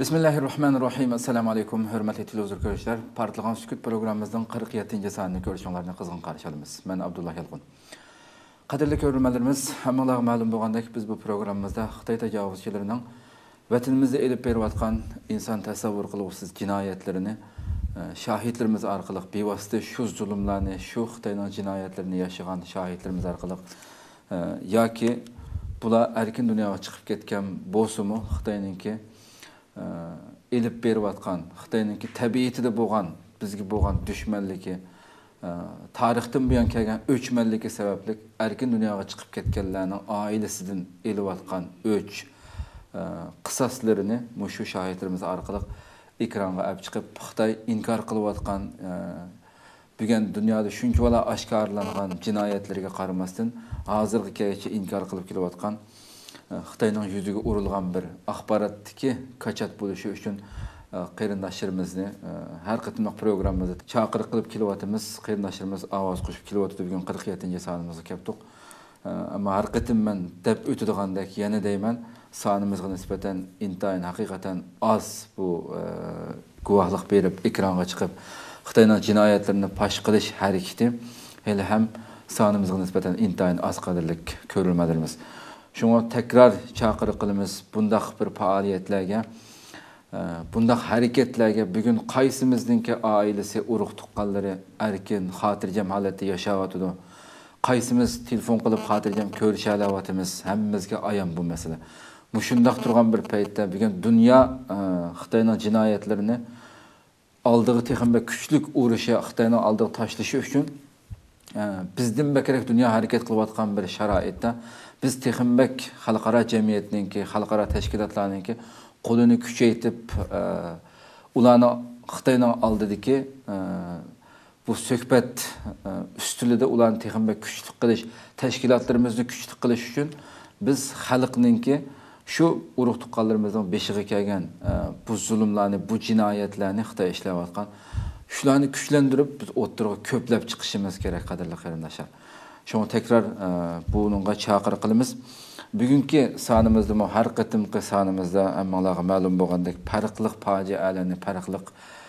Bismillahirrahmanirrahim. Assalamu alaykum, hörmətli televizor görüşlər. Partlagan sükut proqramımızın 47-ci sanını görüşünlərini qızğın qarşı alırıq. Mən Abdullah Yalqın. Qadirli görürmələrimiz, hammalarga ma'lum bolğandak biz bu proqramımızda Xitay təcavüzçilərinin vətənimizdə elib berib atqan insan təsəvvür qılğısız cinayətlərini şahidlərimiz arqılıq bevasitə şu zulmlarni, şu Xitayның cinayətlərini yaşayan şahidlərimiz arqılıq yoki bular erkin dunyoga chiqib ketgan bo'lsa-mu Xitoyningki elib berib atqan, Xitoyningki tabiatida bo'lgan, bizga bo'lgan dushmanligi, tarixdan buyon kelgan o'chmanligi sababli erkin dunyoga chiqib ketganlarning oilasidan elib atqan o'ch qisoslarini mushu shohidlarimiz orqali ekranga olib chiqib Xitoy inkor qilib atqan bugun dunyoda shunchalar oshkorlangan jinoyatlarga qaramasdan hozirgacha inkor qilib kelayotgan Xitoyning yuziga urilgan bir axborotdagi qachat bo'lishi uchun qarindoshlarimizni har qatımlıq proqramımızda chaqiriq qilib kelyapmiz. Qarindoshlarimiz ovoz qo'shib kelyapti. Bugun 47-sonimizga keldik. Ammo har qatim men deb o'tadigandak yana deyman, sonimizga nisbatan intayin haqiqatan az bu guvohlik berib ekranga chiqib Xitoyning jinoyatlarini fosh qilish harakati hali ham sonimizga nisbatan intayin az qadrlik ko'rilmadirmiz. Şuna tekrar çağırı qilamiz bundaq bir faoliyatlarga, bundaq hareketlarga bugün qaysimizningki ailesi urug' tuqqanlari erkin, xotirjam holatda yashayotidi. Qaysimiz telefon qilib xotirjam ko'risha olayotimiz, hammamizga ayon bu masala. Mushundaq turgan bir paytda bugün dunyo Xitoyning jinoyatlarini aldığı texnik ve kuchlik urushi Xitoyning aldığı tashlashi uchun bizdan bekerek dunyo harakat qilayotgan bir sharoitda biz texnik xalqaro jamiyatninki, xalqaro tashkilotlarninki qo'lini kuchaytirib ularni Xitoyning oldidagi bu suhbat ustida ularni texnik kuchli qilish, tashkilotlarimizni kuchli qilish uchun biz xalqninki shu urug' tuqqanlarimizning beshiga kelgan bu zulmlarni, bu jinoyatlarni Xitoy ishlayotgan shularni kuchlantirib biz o'tirg'a ko'plab chiqishimiz kerak qadrli qarindoshlar. Şunu tekrar bununla çağrı qilamiz. Bugungi sonimizda har qatimqi sonimizda hammalarga ma'lum bo'lgandek farqliq fojialarni, farqliq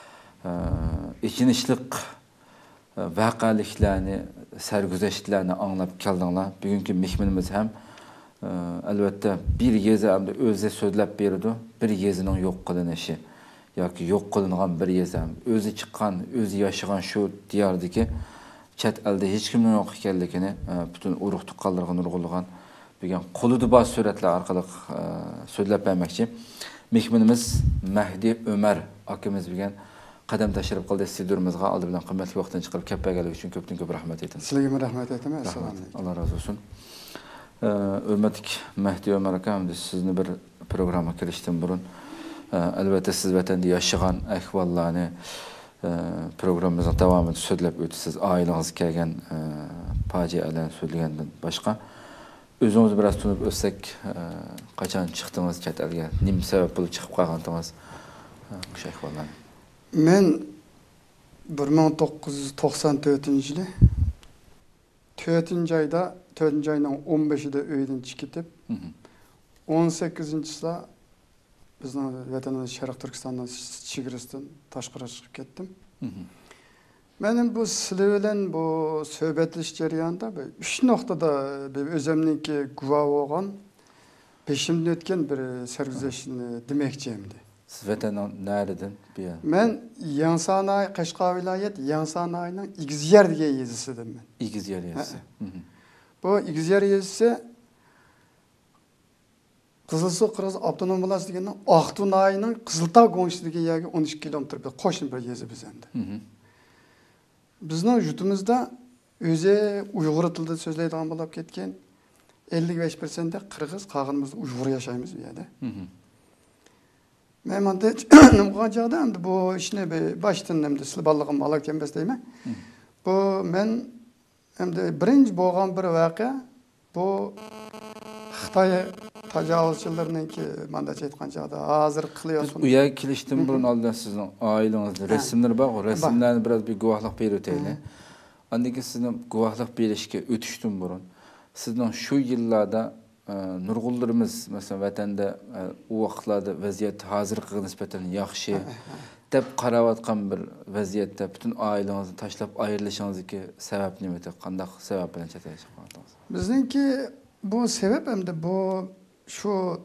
ichinishliq voqealiklarni, sarguzashtlarni anglab keldinglar. Bugungi mehmonimiz ham albatta bir yezi hamda o'zi so'zlab berdi. Bir yezining yo'q qilinishi yoki yo'q qilingan bir yezi ham o'zi chiqqan, o'zi yashagan shu diyordagi chat elde hiç kimden yok ekanligini bütün urug' tuqqanlarga nurg'ulg'an degan qo'lida bor suratlar orqali so'zlab bermoqchi. Mehmonimiz Mahdi Ömer akamiz degan qadam tashrif qildi studiomizga. Oldi bilan qimmatli vaqtdan chiqarib kelib berganligi uchun ko'p rahmat aytaman. Sizlarga rahmat aytaman. Assalomu alaykum. Alloh razı olsun. Hurmatli Mahdi Ömer akam, sizni bir programma kirishdan burun albatta siz vatanda yashagan ahvollarni programımızın devamını söyleyip ötesiz aileniz kelgan facialarni söylegandan başqa özünüz biraz tunib o'tsak qachon chiqdingiz chet elga, nima sabab bo'lib chiqib qolgandingiz o'sha ahvollarni? Men 1994-yili 4-oyda 4-oyning 15'ida uydan chiqib 18-sida bizning vatanimiz Sharq Turkistondan chegarasidan tashqariga chiqib ketdim. Benim bu sizlar bilan bu suhbatlash jarayonida 3 nuqtada o'zimningki guvoh bo'lgan, peşimden o'tgan bir sarguzashtni demoqchi endi. Siz vatandan nereden bir? Men Yansanay, Qashqar viloyat Yansanayning Igizyer degan yezisidanman. Igizyer yezisi. Bu Igizyer yezisi Qızılsu Qırğız Abdunum Bulası deganning Aqtunayning Qiziltog qo'shnisidagi yerga 12 kilometr bir qo'shni bir yezi biz endi. Bizning yurtimizda o'zi Uyg'ur tilida so'zlaydigan bo'lib ketgan 55% Qirg'iz, qolganimizda Uyg'ur yashaymiz bu yerda. Men mana nima joyda endi bu ishni boshdan endi sizlar ballig'im alakam bestayman. Bu men endi birinchi bo'lgan bir voqea bu Xitoy təcavüzçilərinki mandaç aytqan joyda hozir qilyapsiz. Bu yerga kelishdan burun oldin sizning oilangizda rasmlar bor, o rasmlarni biraz bir guvohlik berib o'taylik. Andiki sizning guvohlik berishga o'tishdan burun sizning shu yillarda nurgullarımız mesela vatanda o vaqtlarda vaziyat hozirgiga nisbatan yaxshi deb qarayotgan bir vaziyatda bütün ailenizni tashlab ayrilishingizdagi sabab nima edi? Qanday sabab bilan chetga chiqdingiz? Bizningki bu sebep hem de bu şu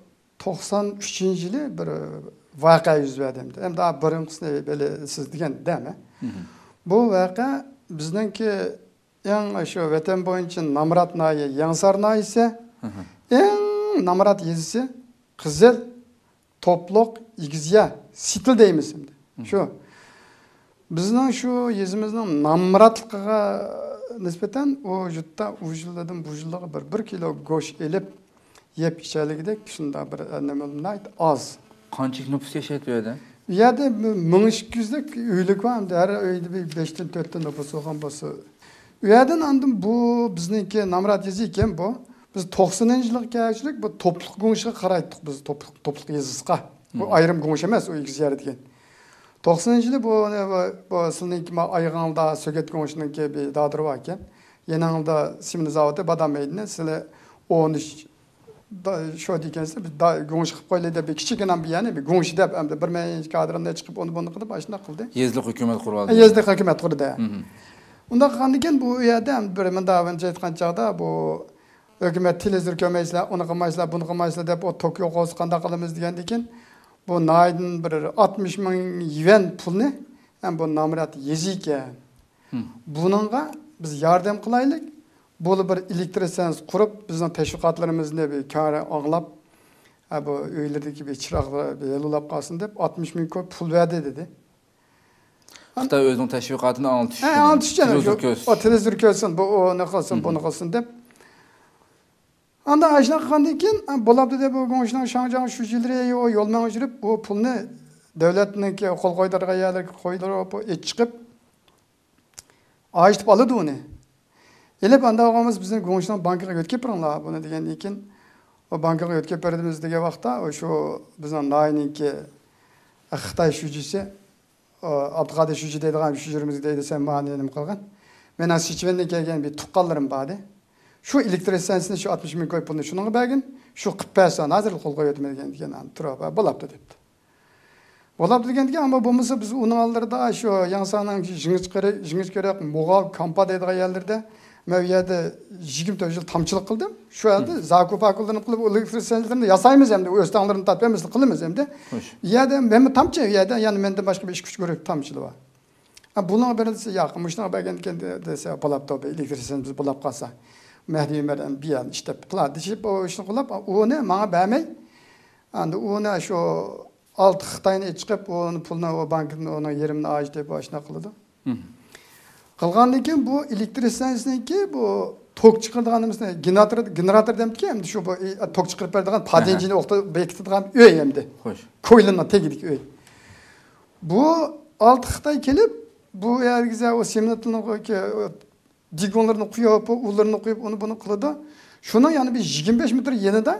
93-yili bir voqea yuz berdi hem de. Hem daha birincisini böyle siz degan değil mi? Bu voqea bizningki eng şu vatan boyunca Namrat nayı, Yansar nayı ise eng Namrat yezisi Kızıl, Topluk, İgizya, Sitil deymiz şimdi. Şu bizning şu yezimizning Namratlığa nispeten o jutta u yillardan bu yillarga bir kilo go'sht elib yeb ichaligidek shunda bir nima az. Qancha nüfus yashaydi bu yerda? Bu yerda 1200 lik uylik var. Har uyda bir 5 dan 4 dan nüfus olgan bo'lsa. U yerdan andim bu bizniki Namrat yezi ekan bu. Biz 90-yillik kelishlik bu to'pliq go'ngishga qaraydik biz to'pliq yezisiga. Bu ayrim go'ngish emas, o ikiz yer degan. 90-yili bu sizniki ayğanılda söket go'ngishninki bir dadir var ekan. Yanangılda simni zavodi badam meydini sizlar 13 şu degansiz biz go'ngish qilib qo'ylaylik deb kichikina bir yana bir go'ngish deb hamda bir men kadrında chiqib onu bunu qilib ashuna qildi. Yezlik hukumat qurib oldi. Yezlik hukumat qurdi. Unda qanday ekan bu yerda bir menda önce aytgan chaqda bu hukumat televizor ko'maysizlar, uni qilmaysizlar, buni qilmaysizlar deb o Tokyo qo'z qanday qilamiz degan ekan. Bu naydın bir 60 ming yuan pulni ham bu Namrat yezi ekan. Bununla biz yardım qilaylik. Bunu bir elektrosens kurup bizning teşvikatlarımızda bir kârı ağlap bu öylerdeki bir çıraqlar bir yalulap qalsın deb 60 ming koy pul verdi dedi. Xitoy o'zining tashviqotini anglatish. O televizor ko'rsin, bu ne qilsin, bunu qilsin deb. Anda ajna qilgandan keyin bo'ladi deb bu go'ngishning Shangjiang shu yillar o yo'lman yurib bu pulni davlatniki qo'l qo'ydirgan yerlarga qo'ydirib chiqib aytib oladi uni. Elip anda ağamız bizim go'ngishning bankaga o'tkazib beringlar buni degandan keyin o bankaga o'tkazib beramiz degan vaqtda o'sha bizning nayninki Xitoy shujisi Abdulqodir shuji deydigan shujimiz deydi sen ma'ni nima qilgan. Men Sichvendan kelgan bir tuqqanlarim bor. Şu elektrosensini şu 60 ming koy pulni shunga bergin, shu qilib bersan hozir qo'l qo'ydim degan turib bo'libdi debdi. Bo'libdi degandan ama bo'lmasa biz uning oldida shu Yansanning jingiz kerak Mo'g'ol Kampa deydigan yerlarda men bu yerda 24 yil tamchilik qildim. Shu yerda zakup akıllarni qilib elektrosenslarni yasaymiz hamda o'z tanglarini topamiz qilamiz hamda. Yerda men tamchi yerda ya'ni mendan boshqa bir ish kuch ko'rib tamchilik bor. Buning birisi yaqin mushnaqa bergan desa bo'libdi elektrosens biz bo'lib qolsa. Mehdi Ömer'den bir yan işte plan dişip o işini kullanıp onu bana vermey. Yani onu şu alt Xitay'ını çıkıp onun puluna o bankın onun yerimini ağaç deyip başına kıldı. Kılgandan keyin bu elektrosensniki bu tok çıkırdığımız ne generator demek ki hem de şu bu tok çıkarıp verdiğin padencini orta beklettiğim öy hem de. Hoş. Koyulundan tekidik öy. Bu alt Xitay gelip bu yergize o simnatını ki digonlarını koyup, ullarını koyup onu bunu kılıdı. Şunun yani bir 25 metre yanında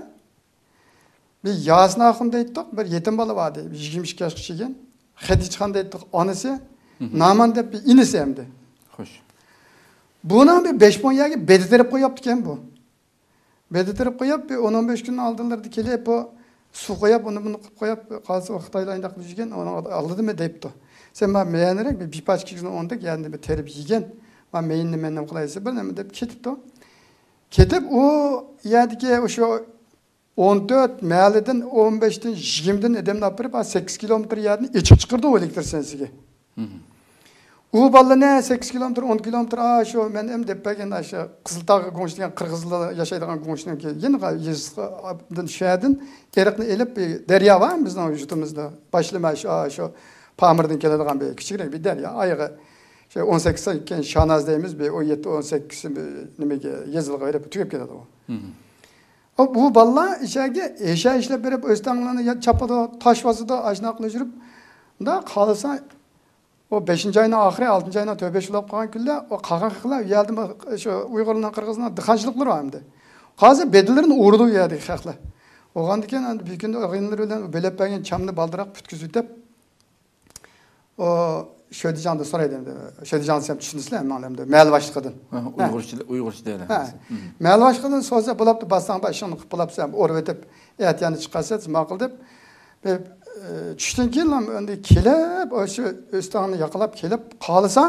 bir Yasin Akın deydik, bir yetim balı vardı. Bir 22 yaş kişiyken. Hediç Khan deydik, anısı. Naman deyip bir inisi hem de. Hoş. Buna bir 5 bon yagi bedeterip koyup diken bu. Bedeterip koyup bir 10-15 gün aldılar dikeli bu su koyup onu bunu koyup kalsı o Xitayla aynı akıllı yigen onu aldı mı deyip de. Sen bana beğenerek bir paç kişinin ondak yani bir terip yigen. Ben meyinli mennem kılaysa bir ne deyip ketipti o. Ketip o yerdeki o şu 14 mahalleden 15'ten 20'den edemini yapıp 8 kilometre yerini içip çıkırdı o elektrosensigi. O balı ne 8 kilometre 10 kilometre şu menem deyip ben aşağı Kızıltağ konuştuğun Kırgızlı yaşaydığın konuştuğun ki yeni yazıdan şehirden gerekli elip bir derya var mı bizim vücudumuzda? Başlama şu Pamir'den geldiğin bir küçük bir derya ayağı. 18 sayken Şahnaz deyimiz bir 17-18 nimege yazılı gayrı tükep geldi o. O bu balla içeride eşya işlep verip Öztanlı'nı çapada taş vazıda aşına kılıcırıp da kalırsa o 5. ayına ahire 6. ayına tövbe şulap kalan külde o kakaklar geldi şu Uygur'un Kırgız'ın dıkançılıkları var hem de. Hazır bedelerin uğurduğu yerdi kaklar. Oğan diken bir günde ağınlar öyle belep bergen çamlı baldırak pütküzü dep o Şödijanda soraydı endi. Şödijanda sen düşünsizler mi endi? Mel başlıqıdan. Uyg'urcha deydi. Mel başlıqıdan so'za bo'libdi, bassan başını qilib bo'libsan, o'rib o'tib, aytgani chiqasiz, ma'qul deb. Tushdan keyin ham endi kelib, o'sha o'stonni yaqilab kelib qolsa,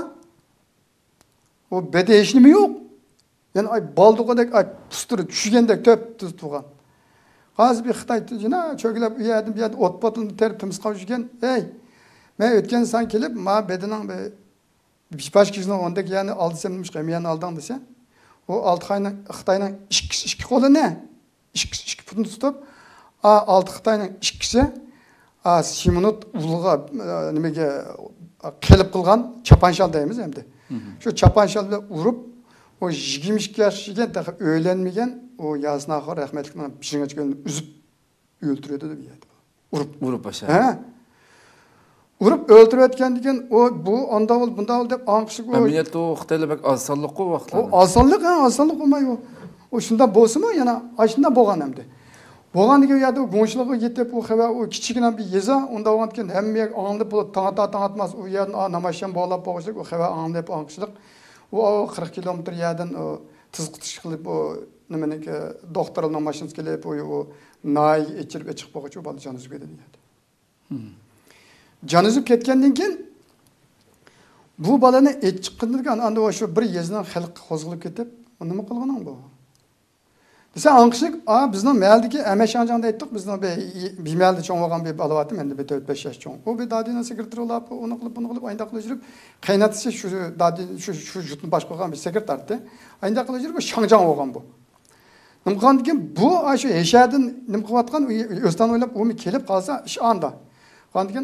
o bede hech nima yo'q. Yani ay baldıqadek ay pusturib tushgandek töp tuz turgan. Hozir bir Xitoy tujina cho'kilib u yerdan bu yerda o't botilni terib timsqa yurgan. Ey, men o'tgan san kelib, ma bedining bish kishini ondek yani aldsam nima chiqay, meni alding desa, o Xitoyning ikki qo'li ne? Ikki putni tutib, olti Xitoyning ikkisi Simonot ulug'a nimaga kelib qilgan chapanshal deymiz endi. Shu chapanshal bilan urib, o 22 yaşken daha öğlenmegen o yazın ahır rahmetlikten pişirgen çıkan üzüp öldürüyordu da bir yerde. Vurup başa. He. Vurup öldürüyorken diken o bu onda ol bunda ol dep anqışık o. Ameliyat o Xitoyda bak azsallık o vaqtlarda. O azsallık olmay o. O şunda bolsa mı yana aşında boğan hemdi. Boğan diken yerde o gonşuluğu yetip o xava o kiçikine bir yeza onda olgan diken hemme anlıp o tanıtmaz o yerden namaşan bağlap boğuşluk o xava anlıp anqışlık. O 40 kilometr yerden o tızqıtış qilib o nimeniki doktorning mashinasi kelib o nay içirib chiqib qo'ychi bola jon uzib ketadi deydi. Jon uzib ketgandan keyin bu balani et chiqqandan anda o'sha bir yezdan xalq qo'zg'ilib ketib, nima qilganing bu? Desa anqishlik, bizning maldagi Amashanjanda aytdik, bizning bir malda cho'ng bo'lgan bir balavatım endi 4-5 yosh cho'ng. O bir dadina sekretar olib, uni qilib, buni qilib, aynda qilib yurib, qaynatisi shu dadi shu jutni bosh qo'ygan bir sekretardi. Aynda qilib yurib, Shangjan bo'lgan bu. Nima qilgan bu shu Eshadin nima qilayotgan, o'zdan o'ylab, u kelib qolsa, ish anda. Qandigan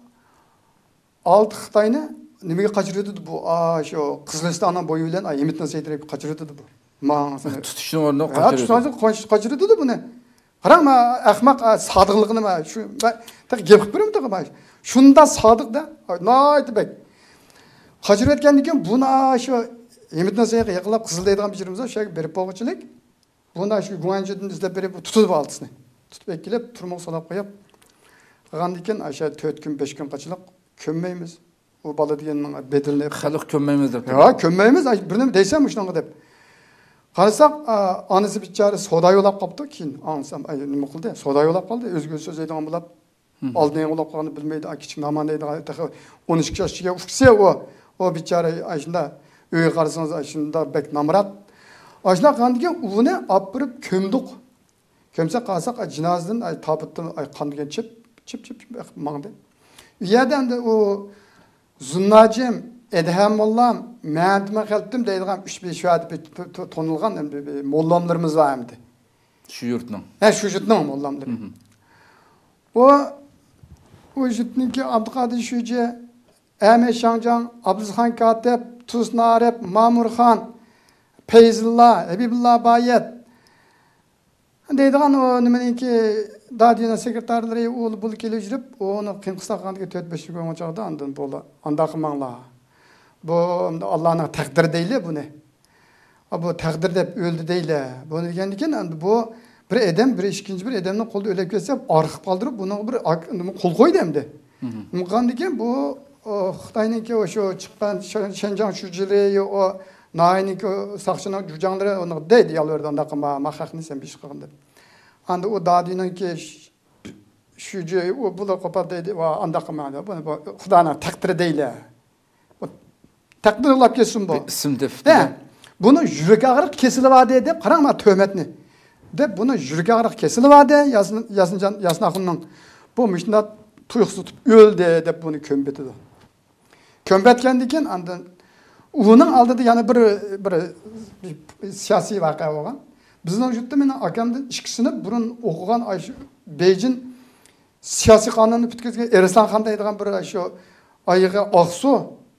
6 Xitoyni nimaga qachirdi bu? Shu Qizilistonni bo'yi bilan Yemitni saytirib qachirdi bu. Tutuşun o'rnida qachirdi buni. Qarang, ahmoq sodiqligini shu gap qilib beraman. Shunda sodiq da, noyt bek. Qachirib o'tgandan keyin buni shu Yemitni sayga yaqinlab qizil deydigan bijirimiz o'sha berib qo'ychilik. Buni shu Guanjidan izlab berib tutib oldsini. Tutib kelib turmoq solab qo'yib qilgandan keyin o'sha 4 kun 5 kun qachilib ko'nmaymiz. O bola deganning bedelini xalq ko'nmaymiz deb. Yo'q, ko'nmaymiz. Bir nima desam shunga deb. Qarasak, anası bichara soda yo'lab qopdi, keyin ansam, nima qildi? Soda yo'lab qoldi, o'zga so'z aytgan bo'lib, oldin yo'lab qolganini bilmaydi, kichik mamon deydi, 12 yoshga ufkse o bichara shunda uy qarasangiz shunda bek namrat. Ashuna qandiga uni olib birib ko'mdik. Ko'msa qarasak, jinozadan tobutdan qandigan chip mangdi. U yerda endi o Zunnacim Edhem mollam, məndimə xəlbdim deyilən 3-5 şəhədi tonulğan mollamlarımız var həmdi. Şu yurtның? Şu yurtның mollamları. O yurtның ki Abdülkadir Şüce, Ahmet Şangcan, Abdülhan Katip, Tuz Narep, Mamur Khan, Feyzullah, Habibullah Bayet. Deyilən o nümenin ki Dadiyana sekretarları oğlu bulu kelib жүріп, onu qınqıstaqandığı 4-5 gün olacaqdı, anda qımaqla. Bu Allah'ın takdiri değil bu ne? Bu takdir de öldü değil. Bunu degendiken bu bir edem, bir ikinci bir edemden kolda ölüp geçse arıqıp kaldırıp bunu bir kol koydu hem de. Muqandiken bu Xitay'nınki o şu çıkan Şencan şucuları o nayınki sakçının cücanları onu deydi yalvardan da qıma maxaqni sen bir şey qılın deb. Anda o dadinınki şucu o bu da kopar deydi o anda qıma da bunu Xudayning takdiri değil. Takdir olap kesin bu. İsim defti. Bunu yürek ağrık kesilip vade dep qarangma töhmetni. Dep bunu yürek ağrık kesilip vade yazın axının bu müşnat tuyuqsuz tutup öldü dep bunu kömbetdi. Kömbetkendiken andan uğunun aldığı yani bir siyasi vaka olgan. Bizning yurtda meni akamdan ikkisini burun o'qigan shu Beyjin siyosiy qonunni bitkazgan Erislan Xon deydigan bir shu oyig'i Oqsu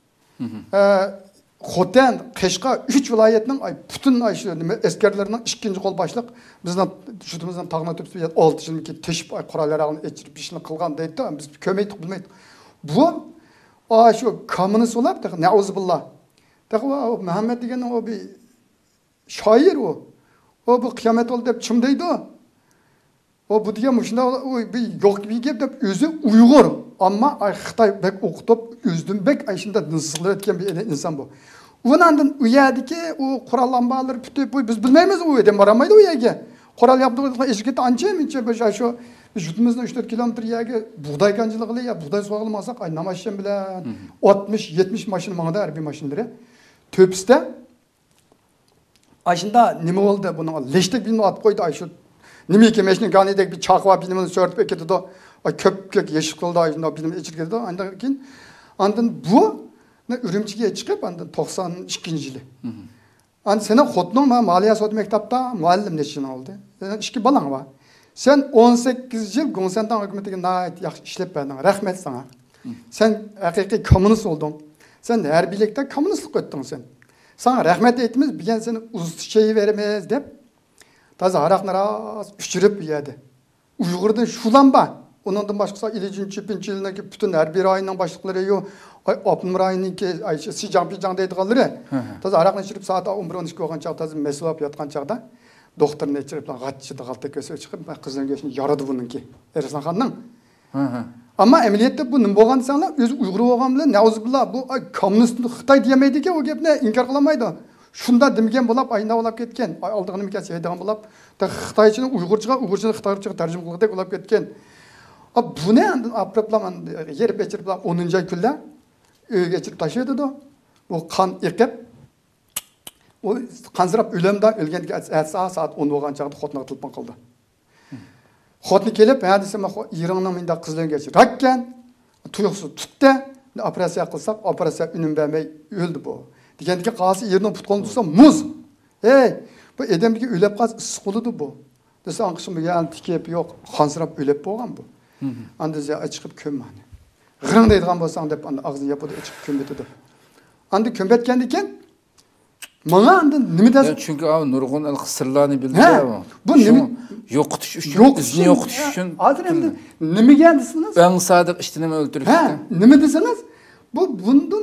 Xotan, Qashqa 3 viloyatning butun shu askarlarining ikkinchi qo'l boshliq bizning yurtimizdan tag'na tepib 6 yilki teshib qurollarni echirib ishni qilgan deydi. Biz ko'maydik bilmaydik. Bu shu kommunist bo'lib, nauzubillah. Muhammad degan o bir shoir o bu qiyomat oldu deb chimdaydi. O bu degan shunda bir yo'q bir gap deb o'zi Uyg'ur. ama Xitay bek okutup üzdüm bek aşında nısıklar etken bir insan bu. Ondan uyadiki o kurallanmalar bütün biz bilmeyiz o edem varamaydı uyaga. Kural yaptığı eşikte anca minçe böyle şu jutumuzda 3-4 kilometre yaga buğday kancılığı ya buğday soğalmasak ay namaşın bilen 60-70 maşın mağda her bir maşınları. Töpste aşında nime oldu bunu leştek bilme at koydu ay şu nime kemeşinin kanidek bir çakva bilmeni sörtüp ekedi de ay köp yeşil oldu aşında bilmem içirgedi de andan bu ne Ürümçi'ye çıkıp andan 92. yılı. Andan senin xotnun ma maliye sot mektapta muallim neçin oldu. Senin iki balan var. Sen 18 yıl Gönsentan hükümetine nait yaxşı işlep verdin. Rahmet sana. Sen hakiki komünist oldun. Sen her birlikte komünistlik ettin sen. Sana rahmet etmez, bir gen seni uzun şeyi vermez deyip taza haraklara üşürüp yedi. Uygur'dan şulan ba. Ondan başkası ilicin pinçi yılındaki bütün her bir ayından başlıkları yok. Apnımır ayının ki Sicam deydiğaları. Taza harakını içirip saat 11-12 olgan çağda taza mesulap yatkan çağda doktorunu içirip kaççıda kalta köse çıkıp kızın geçini yaradı bununki. Ersan Xan'ın. Ama emniyette bu nım bolgan insanlar öz Uygur bolgan bilen nauzubillah bu komünist Xitay diyemeydi ki o gapni inkar kılamaydı. Şunda demigen bolap ayında bolap ketken. Aldığını mikan şeyden bolap ta Xitayçını Uygurçaga, Uygurçаны Xitayçaga tercüme kılgıdak bolap ketken. Bu ne andın apraplaman yer beçirip 10. ayda geçirip taşıyordu da o kan ekip o kanzırap ölemde ölgen saat 10 olgan çağda xotnaga tılpan kıldı. Xotni kelip ha desem İran'ın minda kızdan geçir. Hakken tuyuqsu tuttu. Operasiya kılsak operasiya ünüm vermey öldü bu. Degendiki qası yerden putqolun tutsa muz. Hey, bu edemdiki ölep qaz ısqılıdı bu. Dese anqışım yani tikep yok. Kanzırap ölep bolgan bu. Anda çıkıp kömmani. Gırın deydiğen bolsan dep ağzını yapıdı çıkıp kömbetedi. Anda kömbetkendiken bana anda nime dersin? Çünkü abi Nurgun el-Kısırlani bildi ama. Bu nime yokutuş üçün, izni yokutuş üçün. Hazır hem nime geldisiniz? Ben sadık işte nime öldürüp işte. Nime desiniz? Bu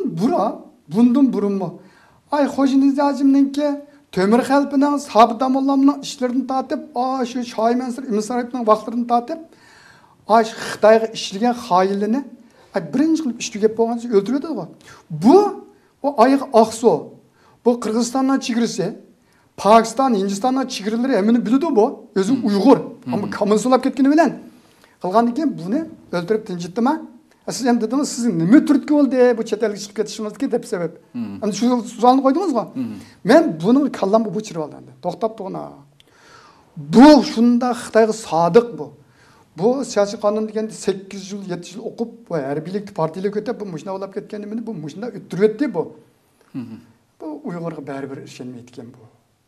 bundan burunmu? Ay hoşiniz lazımnınki Tömür xalpının sabit damollamının işlerini tatip, şu Şahi Mansur İbn Sarayip'nin vaxtlarını tatip, Xitayga işleyen xayilini birinci qilib ish tugab bo'lgancha o'ldiradi ku. Bu o Ayiq Aqsu. Bu Qirg'izistondan chegarasi, Pokiston, Hindistondan chegaralari hamini biladi bu. O'zi Uyg'ur. Ammo kommunistlar ketgani bilan qilgandan keyin buni o'ldirib tinchitdimi? Siz ham dedingiz, siz nima turtki bo'ldi bu chet elga chiqib ketishingizga deb sabab. Endi shu savolni qo'ydingizmi? Men buni kallamga bo'chirib oldim. To'xtab turg'ana. Bu shunda Xitoyga sodiq bu. Bu siyasi kanun degende 8 yıl, 7 yıl okup bu her birlikte partiyle kötü bu muşna olap ketkenimini bu muşna üttürüvetti bu. Bu Uygur'a berber işenmeydiken bu.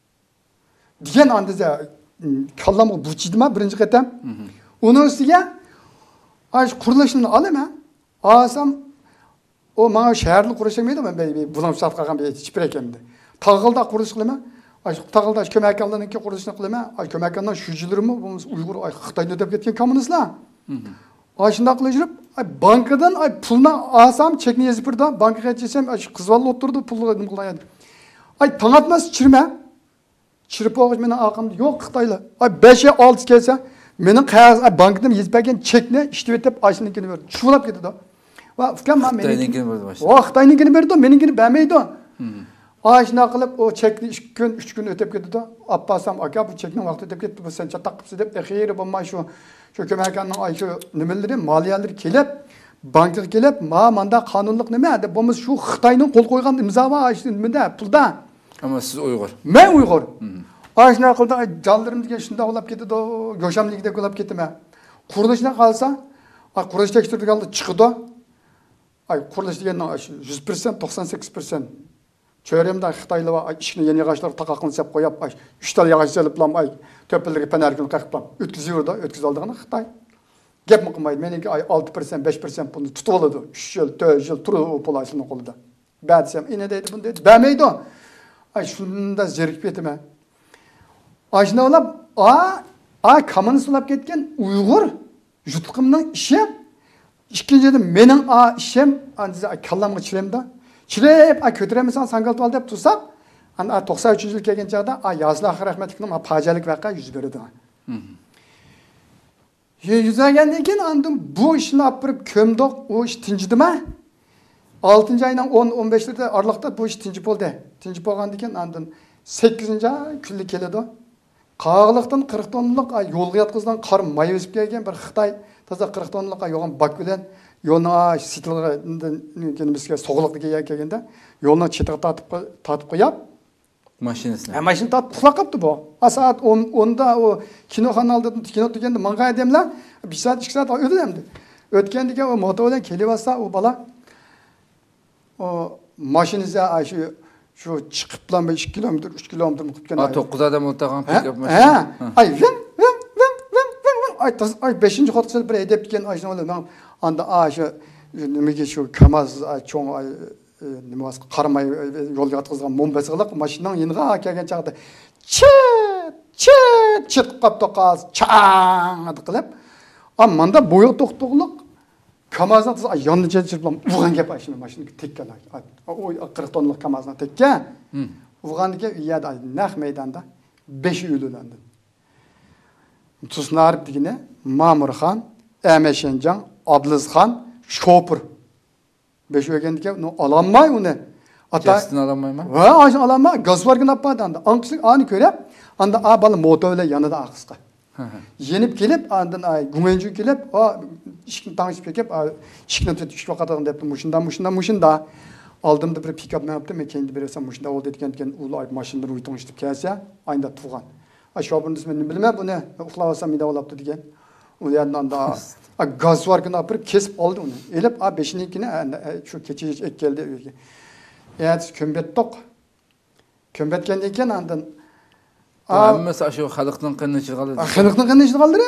Diyen anda kallamı buçidima birinci ketem. Onun üstüne kuruluşunu alayım ha. Asam o bana şehirli kuruluşuydu ben bulam saat kalkan bir hiçbir ekemdi. Tağılda kuruluş kılma. Tağılda kömekanlarınki kuruluşunu kılma. Kömekanlar şucularımı bu Uygur Xitay'ın ödep ketken komünistler. Şunda kılıcırıp bankadan puluna asam çekini yazıp burada banka geçsem kızvallı oturdu pulu dedim kılaydı. Tanıtmaz çirme. Çirip oğuz menen akımdı yok Xitaylı. 5'e 6 kelse menin kağız bankadan yazıparken çekini iştivetip aşınınkini verdi. Çuvalap gitti de. Xitay'ınkini verdi başta. O Xitay'ınkini verdi meninkini vermeydi. Şuna kılıp o çekni 3 gün ötep gitti de. Abbasam aka bu çekni vakti ötep gitti. Bu sen çatak kıpsı deyip xeyri bulma şu kömekanın şu nimeleri maliyeleri kelip banka kelip manda kanunluk nime de bu şu Xitay'ın kol koygan imza var işte nimede pulda. Ama siz Uygur. Ben Uygur. Şuna kıldı canlarım diye şunda olap gitti de Göşamlık'ta olap gitti mi? Kuruluşuna kalsa kuruluş tekstürde aldı çıktı. Kuruluş degenden 100%, 98%. Çöyremde Xitaylı var, işini yeni yağışlar takakını sep koyup, 3 tane yağış seliplam, töpelleri penergini kakıplam. Ötküzüyordu, ötküz aldığını Xitay. Gep mi kılmaydı, benimki 6%, 5% bunu tutu oladı. 3 yıl, 4 yıl, turu o polaşının kolunda. Ben desem, yine deydi, bunu deydi. Bəmeydi o. Şunun da zerikip etime. Şimdi olap, komünist olap ketken Uygur, yutkımdan işe, İkinci de menin işem, kallamı çiremde. Çilep kötüremesen sangaltı al deyip tutsak, 93 yıl kelgen çağda yazılı ahir rahmetlikinin pacalik vaka yüz berdi. Yüzəgəndən keyin andan bu işini alıb birib kömdük, o iş tincidimi? 6-cı ayının 10-15'lerde aralıqda bu iş tinci oldu. Tinci bolğandan keyin andan 8-ci ay külli keledi. Qağılıqdan 40 tonluq yolga yatqızdan qar may өсіп kelgan bir Xitoy taza 40 tonluq yo'g'on bak bilan yo'lni sitilga so'g'liqqa kelganda yo'lni chetiga tatib qo'yib mashinasini. Mashina tatib uxlab qolibdi bu. Soat 10da o kino kanalida kino deganda manga adamlar 1 soat 2 soat o'tdi endi. O'tgandan keyin o moto bilan kelyapsa o bola o mashinasi şu chiqiblan 2 kilometr 3 kilometr qilib ketgan. 9 odam o'tirgan pikap mashina. Ay ay 5-ci xo'tqisi bir edep degan ayshni men anda shu nimaga shu KAMAZ cho'ng nima was qaramay yo'lga yotqizgan mombasi qilib mashinaning yeniga kelgan chaqda chit qapto qaz chang qilib manda bo'yoq to'qtoqliq KAMAZning yonida chirplam urgan gap mashina tekkan o 40 tonlik KAMAZning tekkan urganiga uyada naq maydonda 5 o'lilandi. Tusnarib degine Mamurxon, Əməşəncan, Adlızxon, Şopur. 5 o'lgandan keyin olamay uni. Jastin alamayman. Ha, alamay. Gaz var günə apanda. Anqısıq ani ko'rib, anda bala moto bilan yanida aqsqa. Yenib kelib, andan gumenju kelib, ishni tanishib kelib, ishni tutib vaqatdan deb mushunda. Aldımda bir pick-up ne yaptım? Ben kendi biresem mushunda oldu degan ulay mashinani uytongishib kelsa, ayında tug'an. Şoburun ismini bilmem bu ne? Uxlavasam mida olaptı degan. O yandan da gaz var günə apırıb kesip aldı onu. Elib 5'inkini şu keçiş ek geldi uyga. Evet kömbetdik. Kömbetkendan keyin andan hammasi shu xalqning qinnichi qoldi. Xalqning qinnichi qoldi.